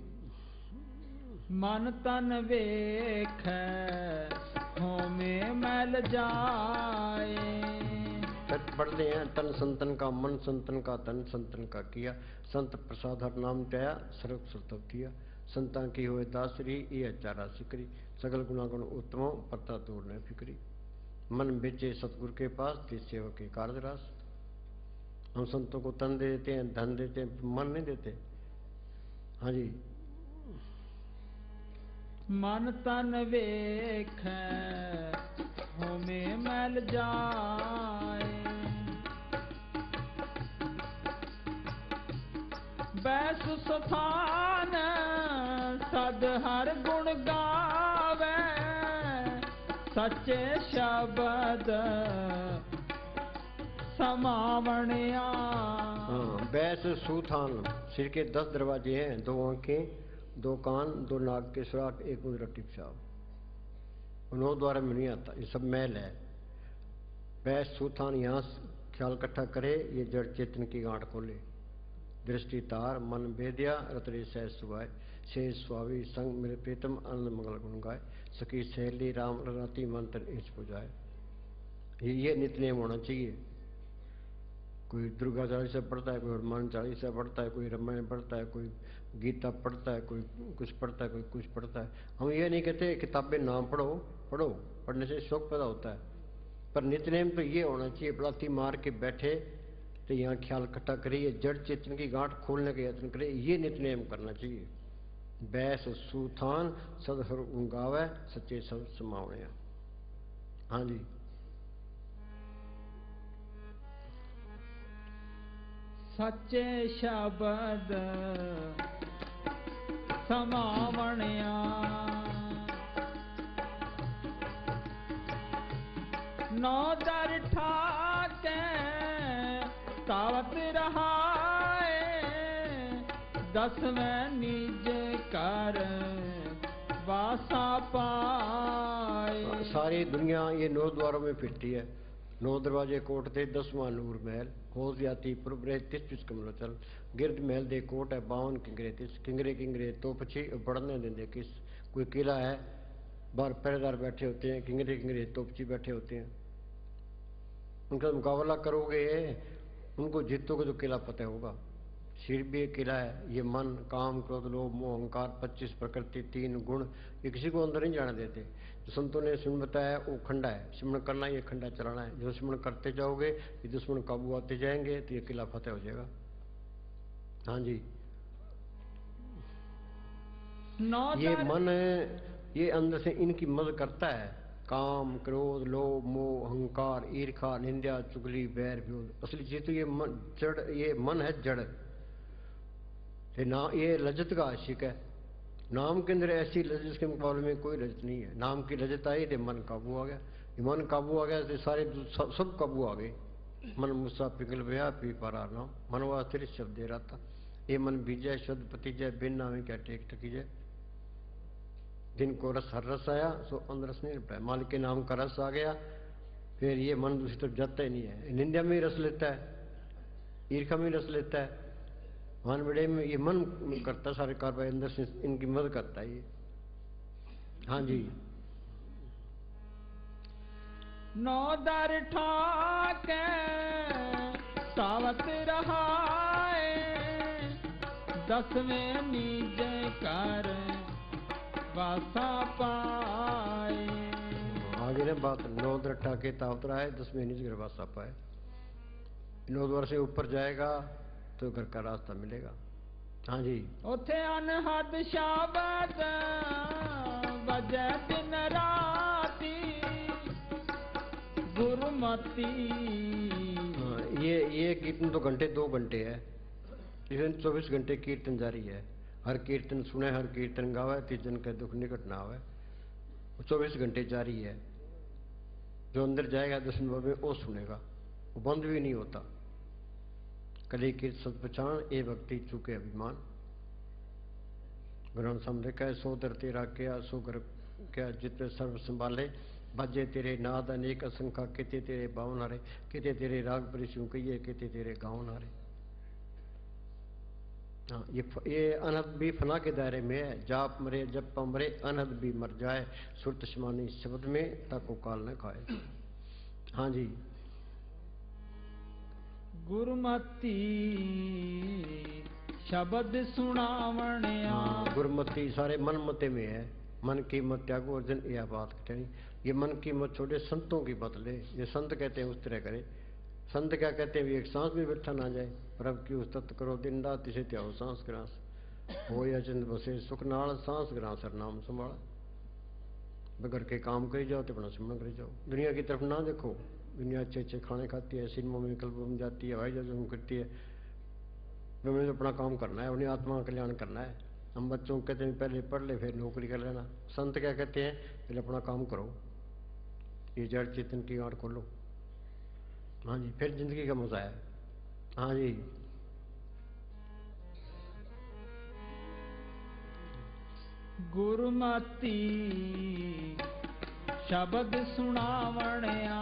मन तन वेखै होमे मैल जाए। पढ़ते हैं तन संतन का मन, संतन का तन, संतन का किया। संत प्रसाद हर नाम त्याया, सर्व सुरतव किया। संता की होए दासरी, ये चारा सिकरी। सगल गुणागुण उत्तमो, पत्ता तोड़ने फिक्री। मन बेचे सतगुरु के पास, ते सेवक के कार्य रास। हम संतों को तन दे देते हैं, धन देते हैं, मन नहीं देते। हाँ जी। मन तन वेखै होमे मैल जाए। बैस सुथान सद हर गुण गावे, सच्चे शब्द समावणिया। हाँ, बैस सुथान, सिर के 10 दरवाजे हैं, 2 आंखें, 2 कान, 2 नाक के सुराख, 1 मुंह रट्टी पेशाब। 9 द्वारा में नहीं आता, ये सब मैल है। बैस सुथान यहाँ ख्याल इकट्ठा करे, ये जड़ चेतन की गांठ खोले। दृष्टि तार मन भेदिया, रतरे सह सुभाए। शेष स्वावी संग मेरे प्रीतम, आनंद मंगल गुण गाए। सखी सहेली राम राती मन तन इंच पुजाए। ये नित्य होना चाहिए। कोई दुर्गा चालीसा पढ़ता है, कोई हनुमान चालीसा पढ़ता है, कोई रामायण पढ़ता है, कोई गीता पढ़ता है, कोई कुछ पढ़ता है, कोई कुछ पढ़ता है। हम ये नहीं कहते किताबें नाम पढ़ो, पढ़ो, पढ़ने से शौक पैदा होता है, पर नित्यनेम तो ये होना चाहिए। पलाती मार के बैठे तो यहाँ ख्याल इकट्ठा करिए, जड़ चेतन की गांठ खोलने का यत्न करिए, ये नित्यनेम करना चाहिए। बैस सुथान सदहर गावे, सच्चे सब समावणे। हाँ जी। सच्चे शब्द समावणिया। नौ दर ठाके तावत रहाए, 10वें निज कर वासा पाए। सारी दुनिया ये 9 द्वारों में फिरती है। 9 दरवाजे कोट थे, 10वां नूर महल। हो जाती पूर्व रहे 33 कमलो चल। गिरद महल दे कोट है, 52 किंगरे तिस। किंगरे किंगरे तो पछी बढ़ने देंगे किस। कोई किला है, बाहर पहरेदार बैठे होते हैं, किंगरे किंगरे तो पछी बैठे होते हैं। उनका मुकाबला करोगे, उनको जीतोगे तो किला फतेह होगा। सिर भी एक किला है। ये मन, काम, क्रोध, लोभ, मोह, अहंकार, 25 प्रकृति, 3 गुण, ये किसी को अंदर नहीं जाने देते। जो संतों ने सिमरन बताया वो खंडा है, सिमरन करना ये खंडा चलाना है। जो सिमरन करते जाओगे, ये दुश्मन काबू आते जाएंगे, तो ये किला फतेह हो जाएगा। हाँ जी। ये मन, ये अंदर से इनकी मदद करता है। काम, क्रोध, लोभ, मोह, अहंकार, ईर्खा, निंदा, चुगली, बैर, विरोध। असली चीज तो ये मन जड़, ये मन है जड़। ना ये लज्जत का आशिक है। नाम के अंदर ऐसी लज्जत के मुकाबले में कोई लज्जत नहीं है। नाम की लज्जत आई तो मन काबू आ गया, मन काबू आ गया तो सारे सब काबू आ गए। मन मुसा पिघल गया पी पारा नाम, मनवा स्थिर शब्द दे रहा था। ये मन बीजय शुद्ध पतिजय बिन नामे क्या टेक टकीजय। दिन को रस हर रस आया सो अंदरस नहीं निपटाया। मालिक के नाम का रस आ गया, फिर ये मन दूसरी तरफ जाता ही नहीं है। निंदा में ही रस लेता है, ईर्खा में रस लेता है, मान बड़े में ये मन करता सारे कार्रवाई अंदर से इनकी मदद करता है ये। हाँ जी। नौ दर ठाके सावत रहाए, दसवें नीज कर वासा पाए। आगे ने बात 9 दर ठाके तावत रहा है, 10वें नीज कर वासा पाए। 9 द्वार से ऊपर जाएगा तो घर का रास्ता मिलेगा। हाँ जी। उथे अनहद शाबद बजे दिन राती गुरुमती। ये कीर्तन तो घंटे 2 घंटे है, इसमें 24 घंटे कीर्तन जारी है। हर कीर्तन सुने, हर कीर्तन गावे, तीजन के दुख निकट ना आवे। 24 घंटे जारी है। जो अंदर जाएगा दर्शन बाबे वो सुनेगा, वो बंद भी नहीं होता। कली की सत पहचान ए भक्ति चुके अभिमान। ग्रहण समझे कह सो दर तेरा क्या, सो कर क्या जितने सर्व संभाले। बाजे तेरे नाद अनेक असंख्या, किते तेरे बावन हारे, किते तेरे राग परिशु कहिए, किते तेरे गावन हारे। हाँ, ये अनहद भी फना के दायरे में है। जाप मरे जब मरे, अनहद भी मर जाए, सुरत शमानी शब्द में ताको काल न खाए। हाँ जी। गुरमती शब्द सुनावणिया। गुरमती सारे मन मते में है। मन की मत त्यागो अर्जुन, यह बात कहनी। ये मन की मत छोड़े, संतों की मत ले। ये संत कहते हैं उस तरह करे। संत क्या कहते हैं, भी एक सांस में बैठा ना जाए। प्रभ की उस तत्व करो दिन रात, तिसे त्याओ सांस ग्रास। हो या चंद बसे सुख नाल, सांस ग्रास हर नाम संभाला। बगैर के काम करी जाओ तो अपना सिमरन करी जाओ। दुनिया की तरफ ना देखो। दुनिया अच्छे अच्छे खाने खाती है, सिनेमा में क्लब में जाती है, हवाई जहाज में करती है। हमें तो अपना काम करना है, अपनी आत्मा का कल्याण करना है। हम बच्चों को कहते हैं पहले पढ़ ले फिर नौकरी कर लेना। संत क्या कहते हैं, पहले अपना काम करो, ये जड़ चेतन की आड़ खोलो। हाँ जी, फिर जिंदगी का मजा है। हाँ जी। गुरमती शब्द सुनावणिया।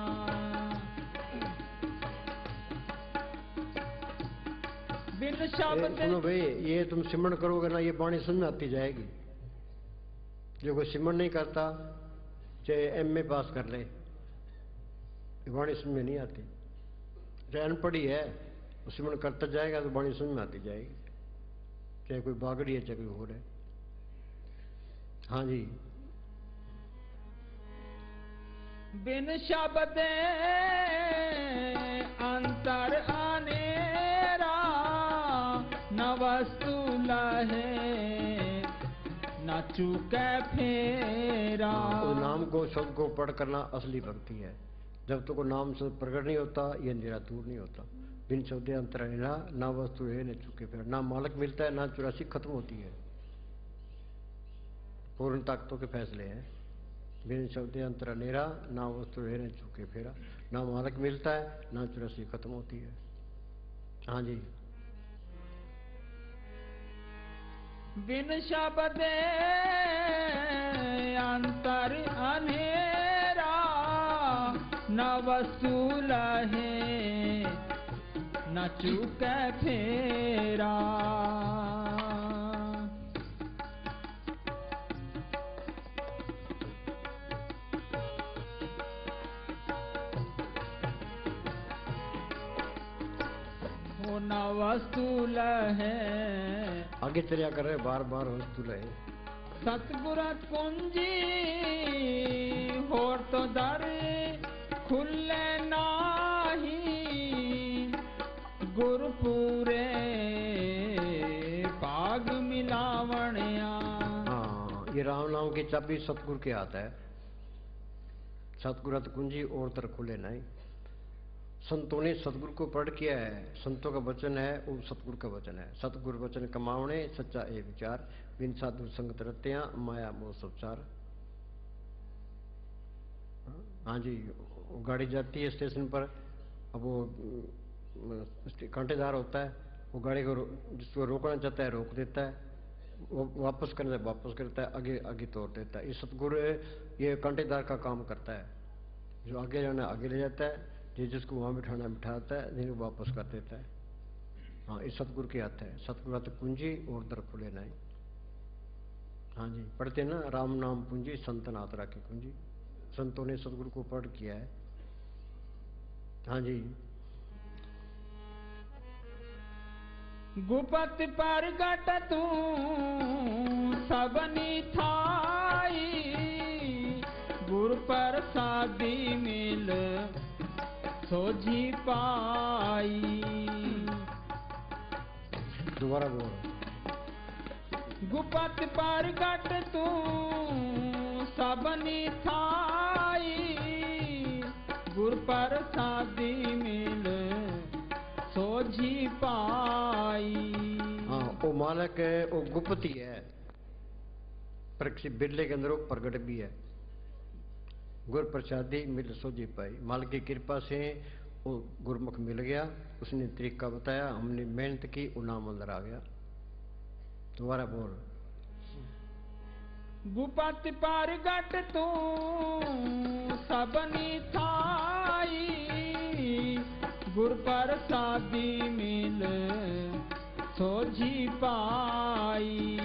बिन शब्द सुनो भाई, ये तुम सिमरन करोगे ना, ये वाणी समझ में आती जाएगी। जो कोई सिमरन नहीं करता, चाहे एमए पास कर ले, वाणी समझ में नहीं आती। चाहे अनपढ़ी है, वो सिमरन करता जाएगा तो वाणी समझ में आती जाएगी। चाहे कोई बागड़ी है, चाहे कोई और है। हाँ जी। बिन शब्द अंतर अनेरा, न वस्तु लहे न चूके फेरा। वो नाम को शब्द को पढ़ करना असली भक्ति है। जब तक तो नाम से प्रकट नहीं होता, ये अंधेरा दूर नहीं होता। बिन शब्द अंतर अनेरा, ना वस्तु है न चूके फेरा। ना मालक मिलता है, ना चौरासी खत्म होती है। पूर्ण ताकतों के फैसले हैं। बिन शब्द अंतर अनेरा, ना वस्तु है न चूके फेरा। ना मालक मिलता है, ना चौरासी खत्म होती है। हाँ जी। बिन शब्द अंतर अनेरा, न वस्तु लहे न चूके फेरा। न वस्तु लहे, आगे चलिया कर रहे बार बार वस्तु लहे। सतगुर कुंजी होर तो दर खुले नाही, गुरपुरे पाग मिलावणिया। हाँ, ये राम नाम की चाबी सतगुरु के हाथ है। सतगुरत कुंजी और तर खुले नहीं। संतों ने सतगुरु को पढ़ किया है, संतों का वचन है वो सतगुरु का वचन है। सतगुरु वचन कमावने सच्चा ए विचार, बिन साधु संगत रत्या माया मोह संसार। हाँ जी, गाड़ी जाती है स्टेशन पर, अब वो कांटेदार होता है, वो गाड़ी को जिसको रोकना चाहता है रोक देता है, वो वापस करना है वापस करता है, आगे आगे तोड़ देता है। ये सतगुरु ये कांटेदार का काम करता है, जो आगे जाना आगे ले जाता है, जो जिसको वहाँ बिठाना बिठाता है, जिनको वापस कर देता है। हाँ, ये सतगुरु के हाथ है। सतगुरु हाथ कुंजी और दर खुले नहीं। हाँ जी, पढ़ते ना, राम नाम पूंजी संतन हाथ राखे कुंजी। संतों ने सतगुरु को पढ़ किया है। हाँ जी, गुपत प्रगट तू सबनी थाई, गुर प्रसादी मिल सोझी पाई। दोबारा बोल। गुपत प्रगट तू सबनी थाई, गुर प्रसादी मिल सोझी पाई। हाँ, वो मालक है, वो गुप्त ही है, पर किसी बिरले के अंदर वो प्रगट भी है। गुर प्रसादी मिल सोझी पाई, मालिक की कृपा से वो गुरमुख मिल गया, उसने तरीका बताया, हमने मेहनत की, वो नाम अंदर आ गया। दोबारा बोल। गुपत प्रगट तू सबनी थाई, गुर प्रसादी मिल सोझी पाई।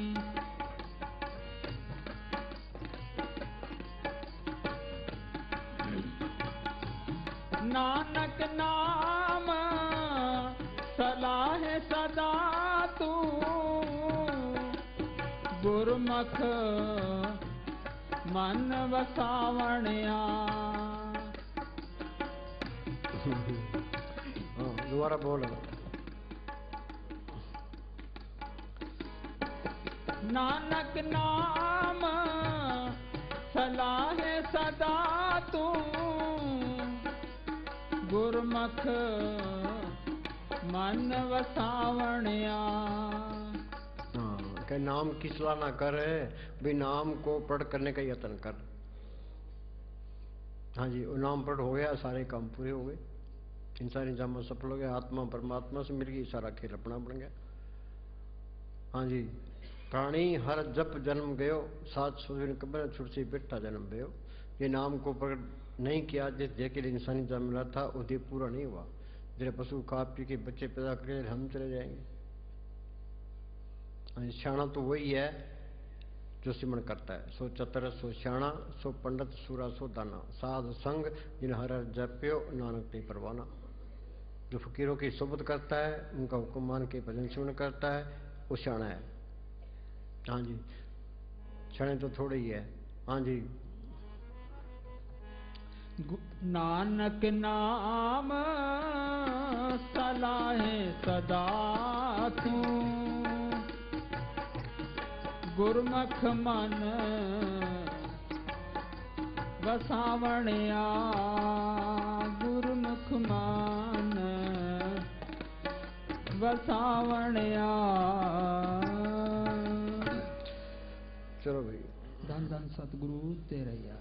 नानक नाम सलाह सदा तू, गुरमुख मन वसावणिया। दोबारा बोल। नानक नाम सलाह सदा तू, गुरमुख मन वसावणिया। के नाम की सलाह ना कर, भी नाम को पढ़ करने का यत्न कर। हाँ जी, वो नाम पढ़ हो गया, सारे काम पूरे हो गए, इंसानी जामा सफल हो गया, आत्मा परमात्मा से मिल गई, सारा खेल अपना बन गया। हाँ जी, प्राणी हर जप जन्म गयो, 700 दिन कब्र छुड़सी बिट्ठा जन्म भयो। ये नाम को प्रकट नहीं किया, जिस जय के लिए इंसानी जन्म मिला था वो देह पूरा नहीं हुआ। जरा पशु खा पी के बच्चे पैदा करके हम चले जाएंगे। सियाणा तो वही है जो सिमरण करता है। सो चतर सो सियाणा, सो पंडित सूरा सो दाना, साध संग जिन हर जप्यो नानक ते परवाना। जो फकीरों की सोबत करता है, उनका हुक्म मान के भजन सिमरण करता है, वो सियाणा है। हाँ जी, सियाणे तो थोड़े ही है। हाँ जी, नानक नाम सलाहे सदा तू, गुरमुख मन वसावणिया। गुरमुख मन वसावणिया। चलो भाई, धन धन सतगुरु तेरा यार।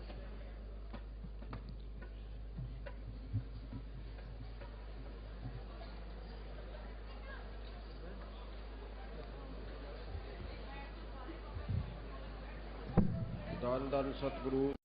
धन धन सतगुरु